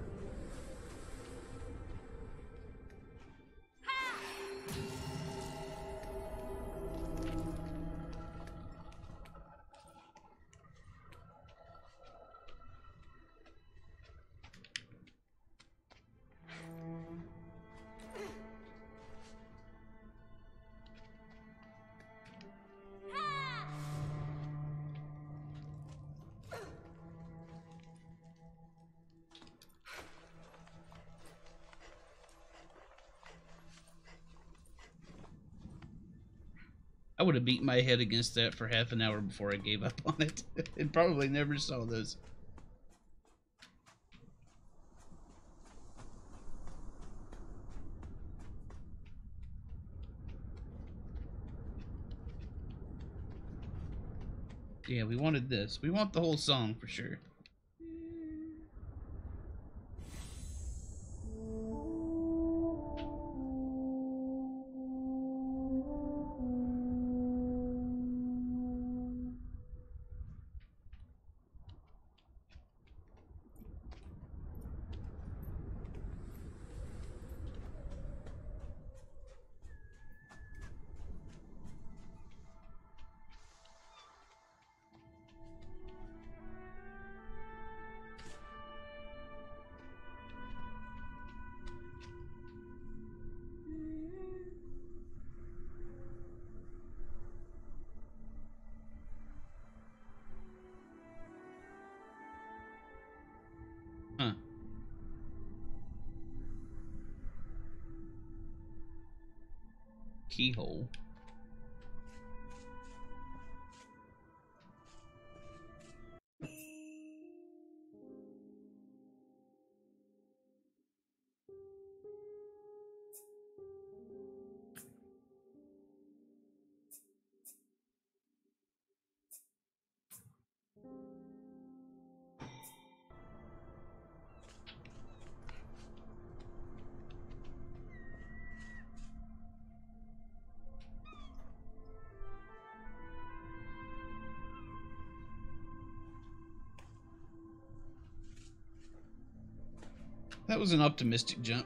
I would have beat my head against that for half an hour before I gave up on it. And probably never saw those. Yeah, we wanted this. We want the whole song for sure. Huh. Keyhole. That was an optimistic jump.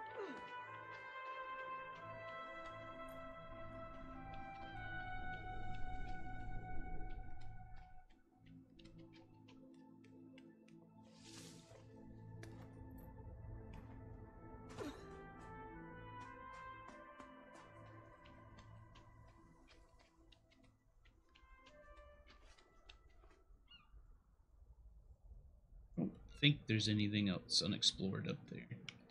I don't think there's anything else unexplored up there.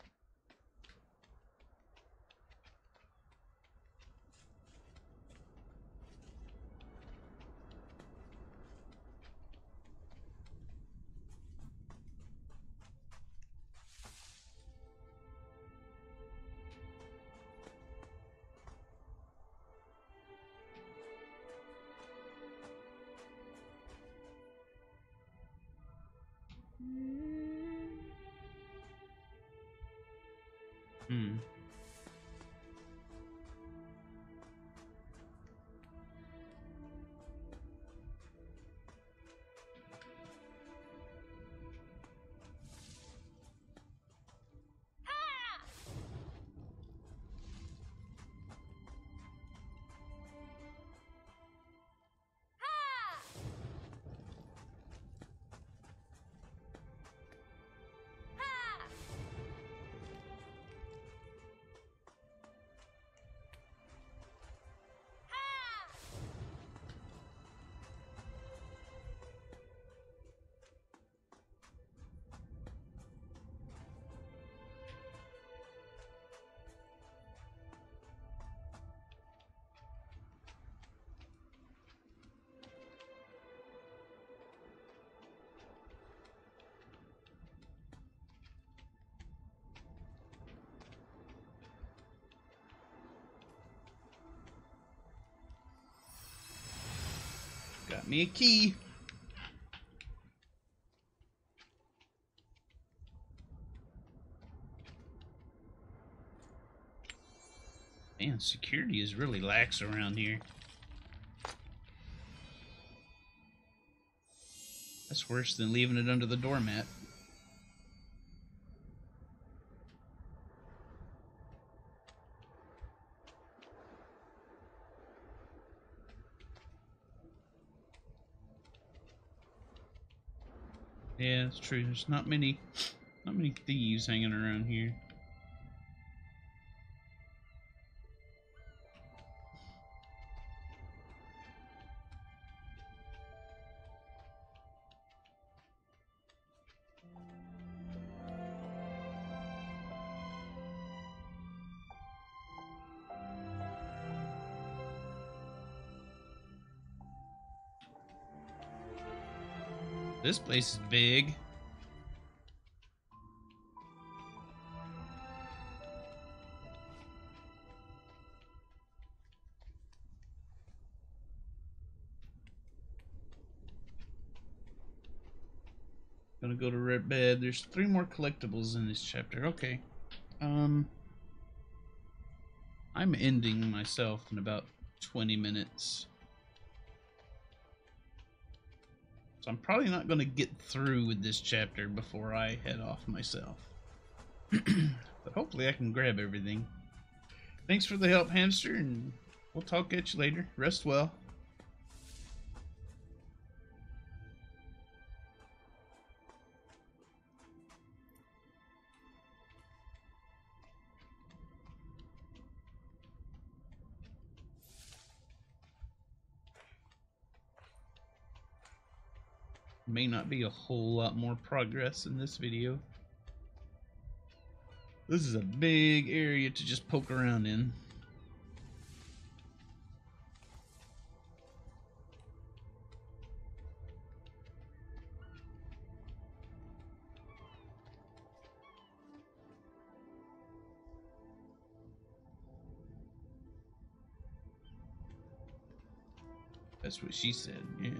Hmm. me a key. Man, security is really lax around here. That's worse than leaving it under the doormat. Yeah, it's true. There's not many thieves hanging around here. This place is big. Gonna go to bed. There's 3 more collectibles in this chapter. Okay. I'm ending myself in about 20 minutes. So I'm probably not gonna get through with this chapter before I head off myself. But hopefully I can grab everything. Thanks for the help, Hamster, and we'll talk at you later. Rest well. May not be a whole lot more progress in this video. This is a big area to just poke around in. That's what she said, yeah.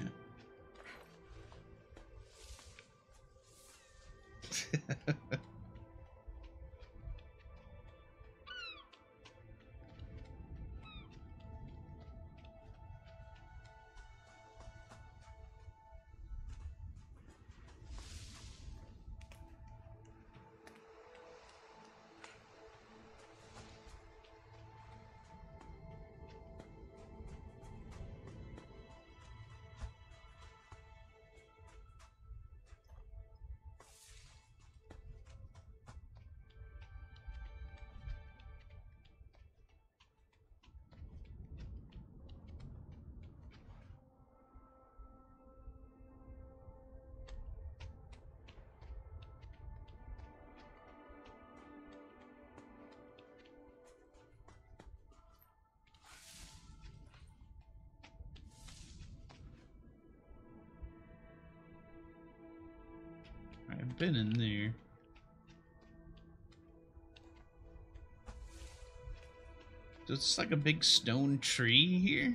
I've been in there. So it's like a big stone tree here?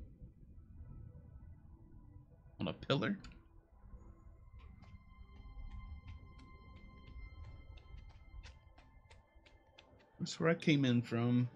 On a pillar? That's where I came in from.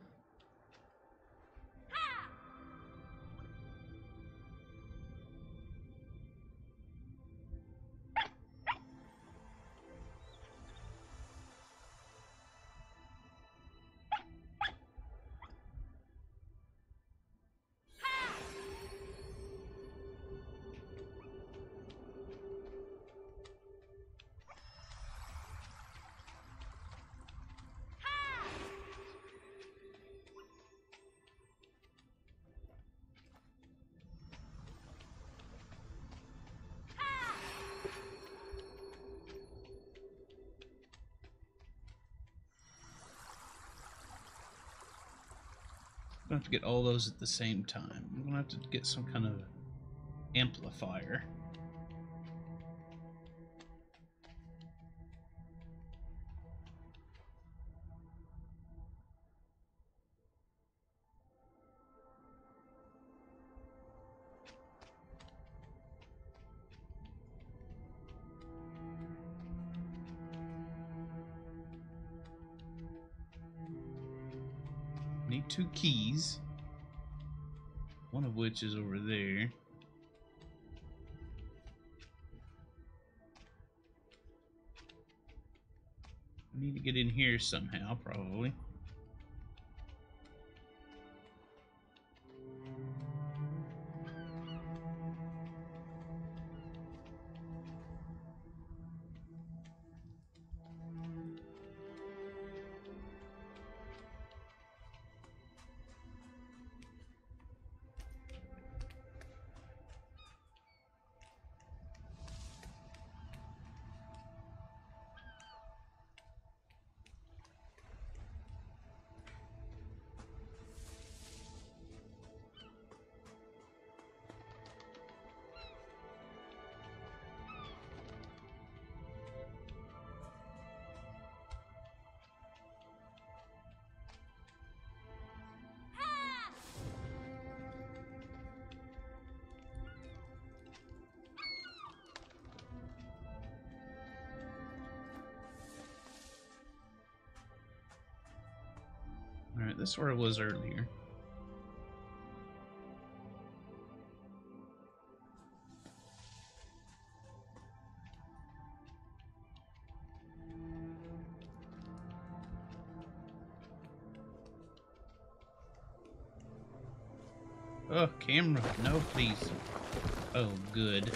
I'm gonna have to get all those at the same time. I'm gonna have to get some kind of amplifier. need 2 keys. One of which is over there. I need to get in here somehow, probably. Alright, this is where it was earlier. Oh, camera. No, please. Oh, good.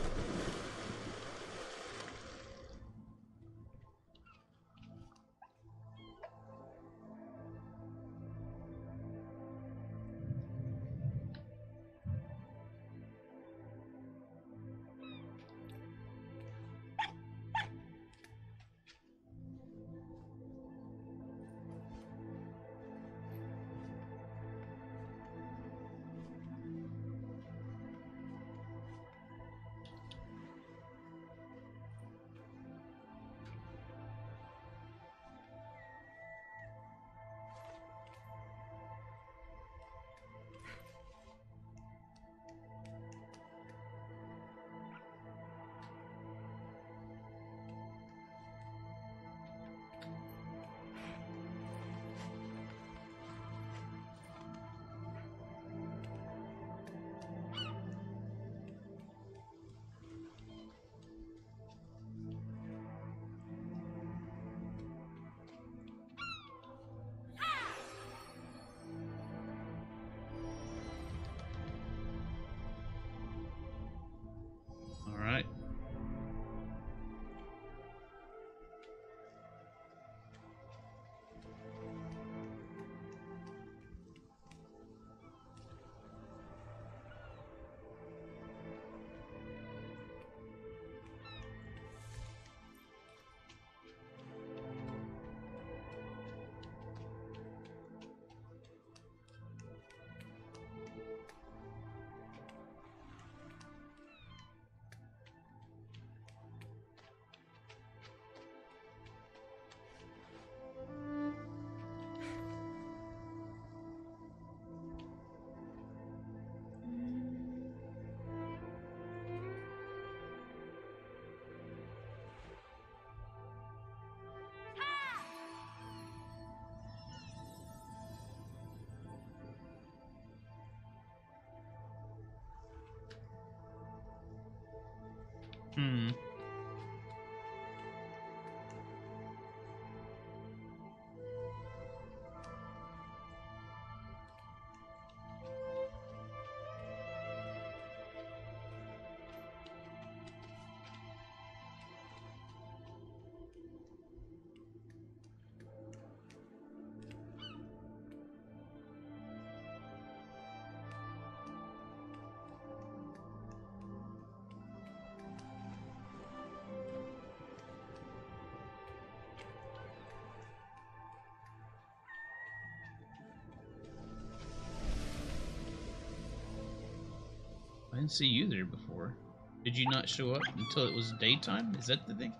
Alright. Hmm. I didn't see you there before. Did you not show up until it was daytime? Is that the thing?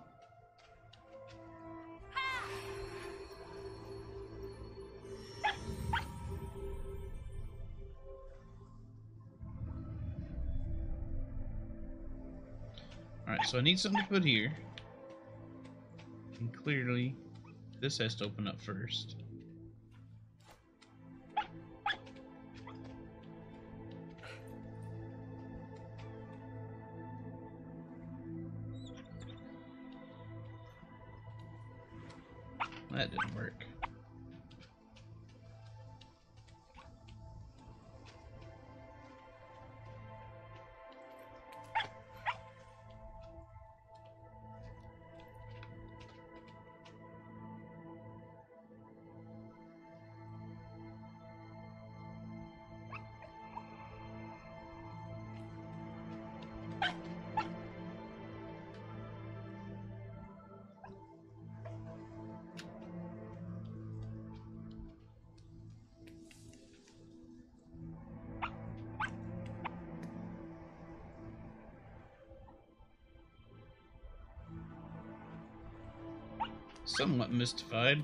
Alright, so I need something to put here. And clearly, this has to open up first. that didn't work. Somewhat mystified.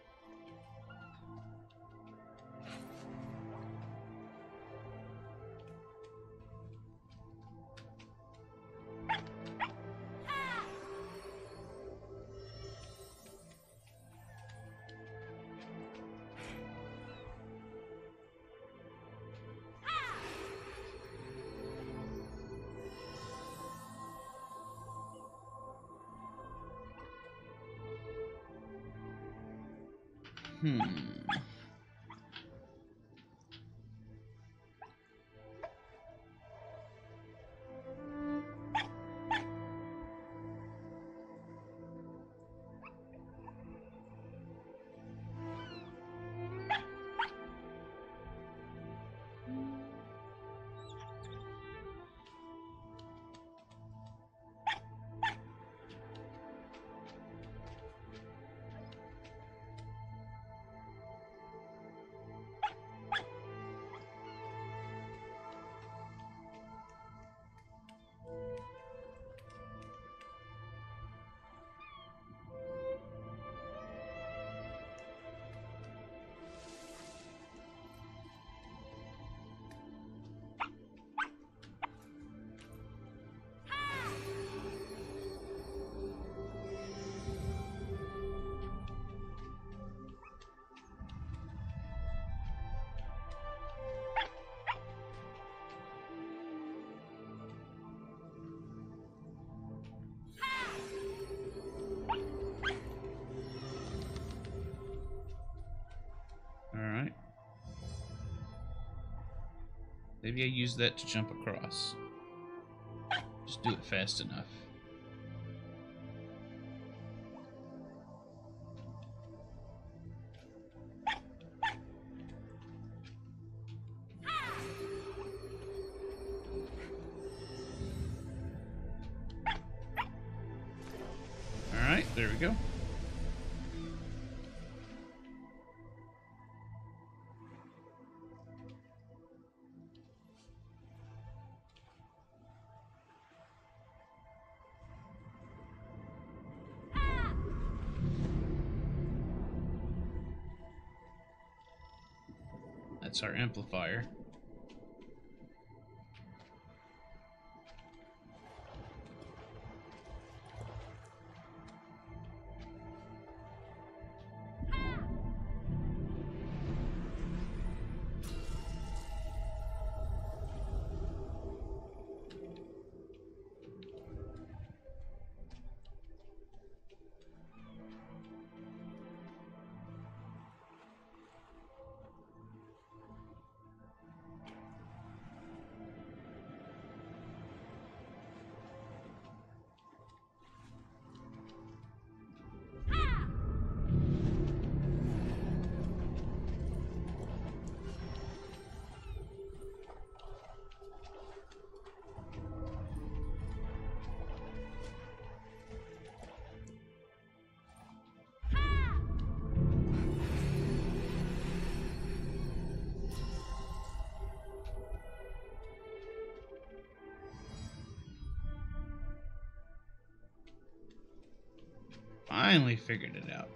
Alright. Maybe I use that to jump across. Just do it fast enough. Alright, there we go. That's our amplifier. Finally figured it out.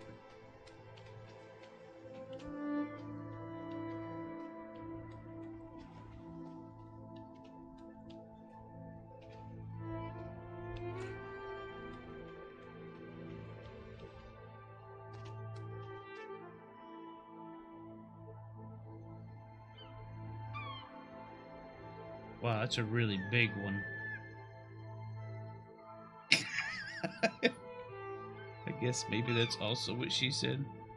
Wow, that's a really big one. I guess maybe that's also what she said.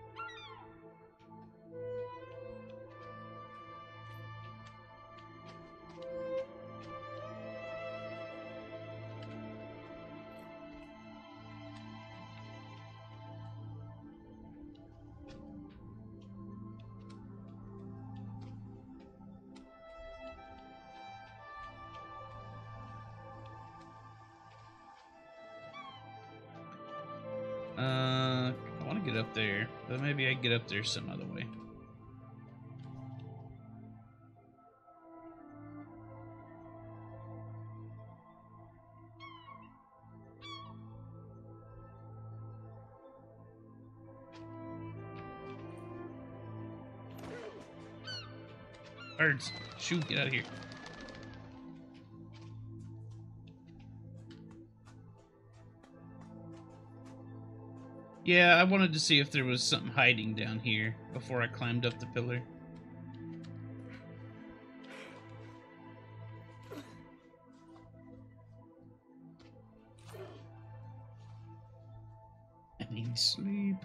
get up there, but maybe I get up there some other way. Birds, shoot, get out of here. Yeah, I wanted to see if there was something hiding down here before I climbed up the pillar. I need sleep.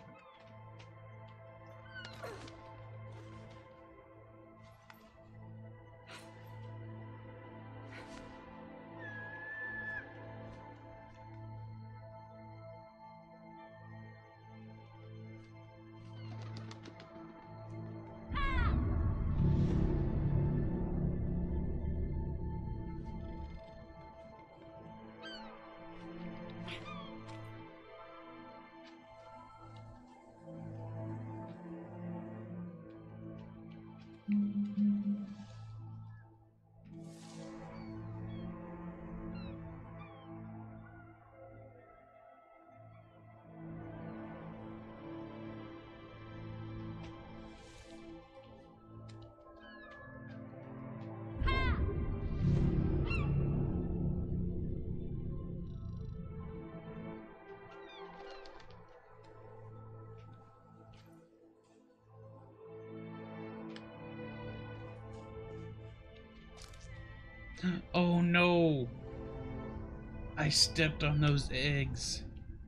Oh no! I stepped on those eggs.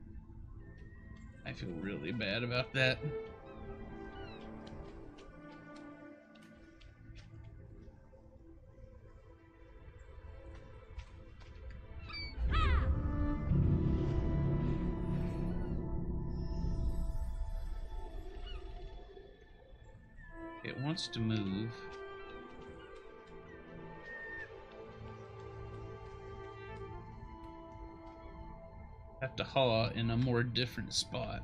I feel really bad about that. It wants to move. Have to haul in a more different spot.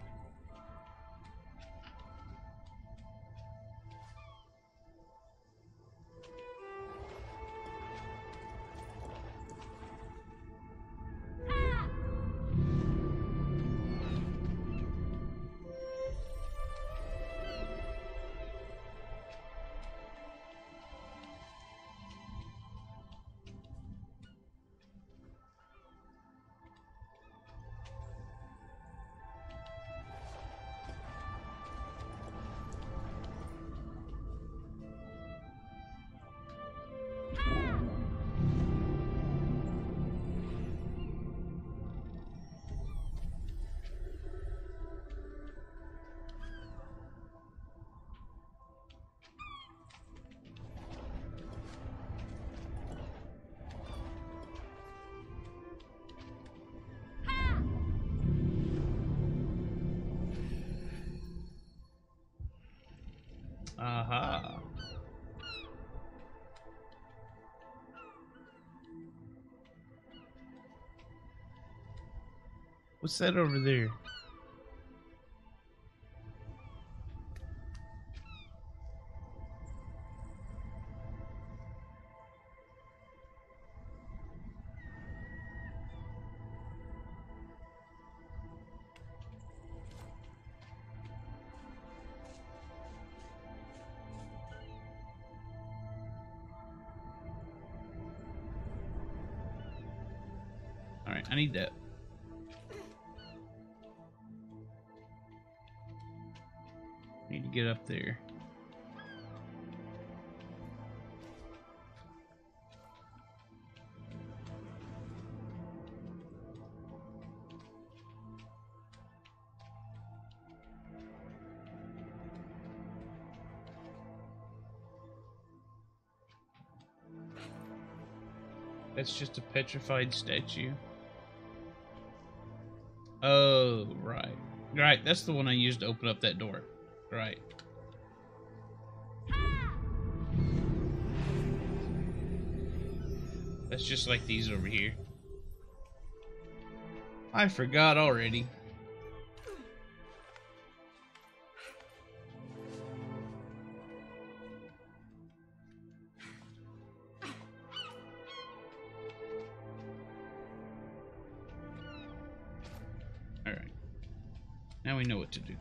Aha. What's that over there? Alright, I need that. Need to get up there. That's just a petrified statue. Oh, right. Right, that's the one I used to open up that door. Right. That's just like these over here. I forgot already. Now we know what to do.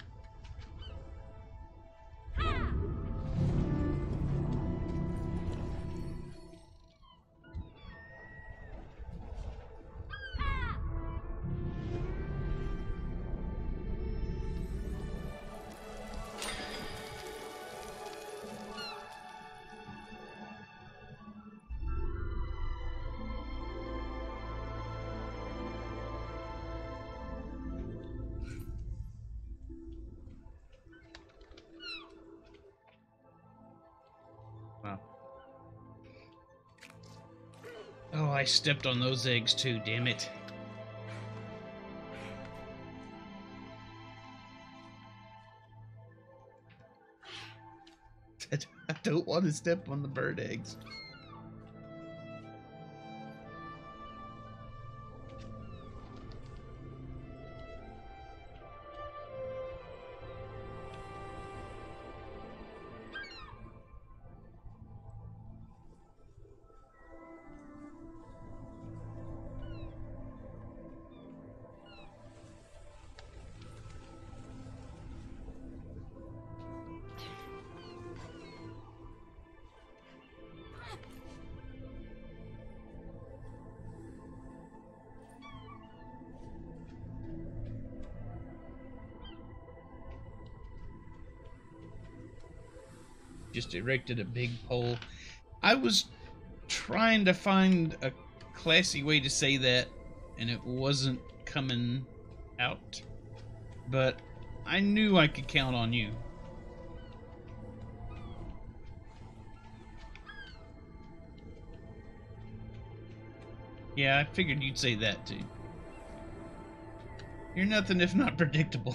Wow. Oh, I stepped on those eggs too, damn it. I don't want to step on the bird eggs. Just erected a big pole. I was trying to find a classy way to say that, and it wasn't coming out. But I knew I could count on you. Yeah, I figured you'd say that too. You're nothing if not predictable.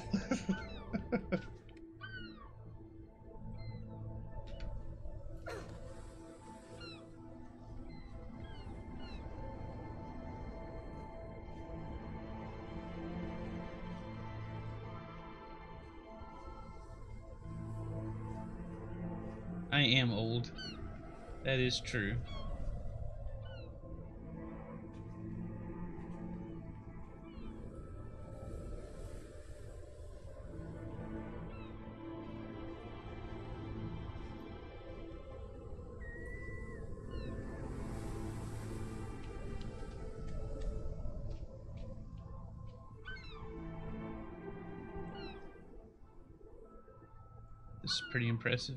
I am old. That is true. This is pretty impressive.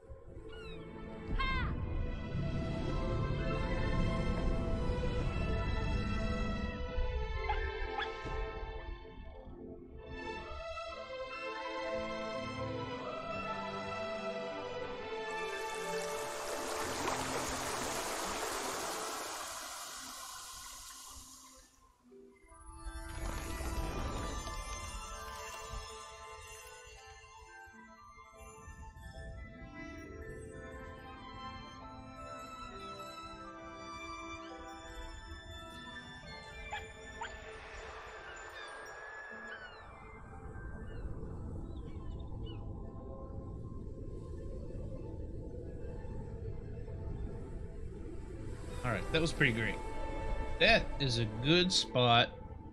Alright, that was pretty great. That is a good spot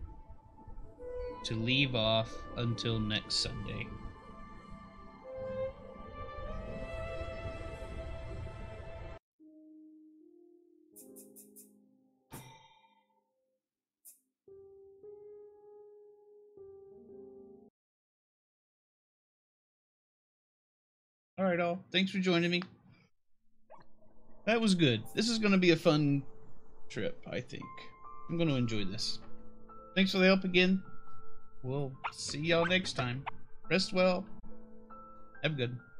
to leave off until next Sunday. Alright, all. Thanks for joining me. That was good. This is going to be a fun trip, I think. I'm going to enjoy this. Thanks for the help again. We'll see y'all next time. Rest well. Have a good one.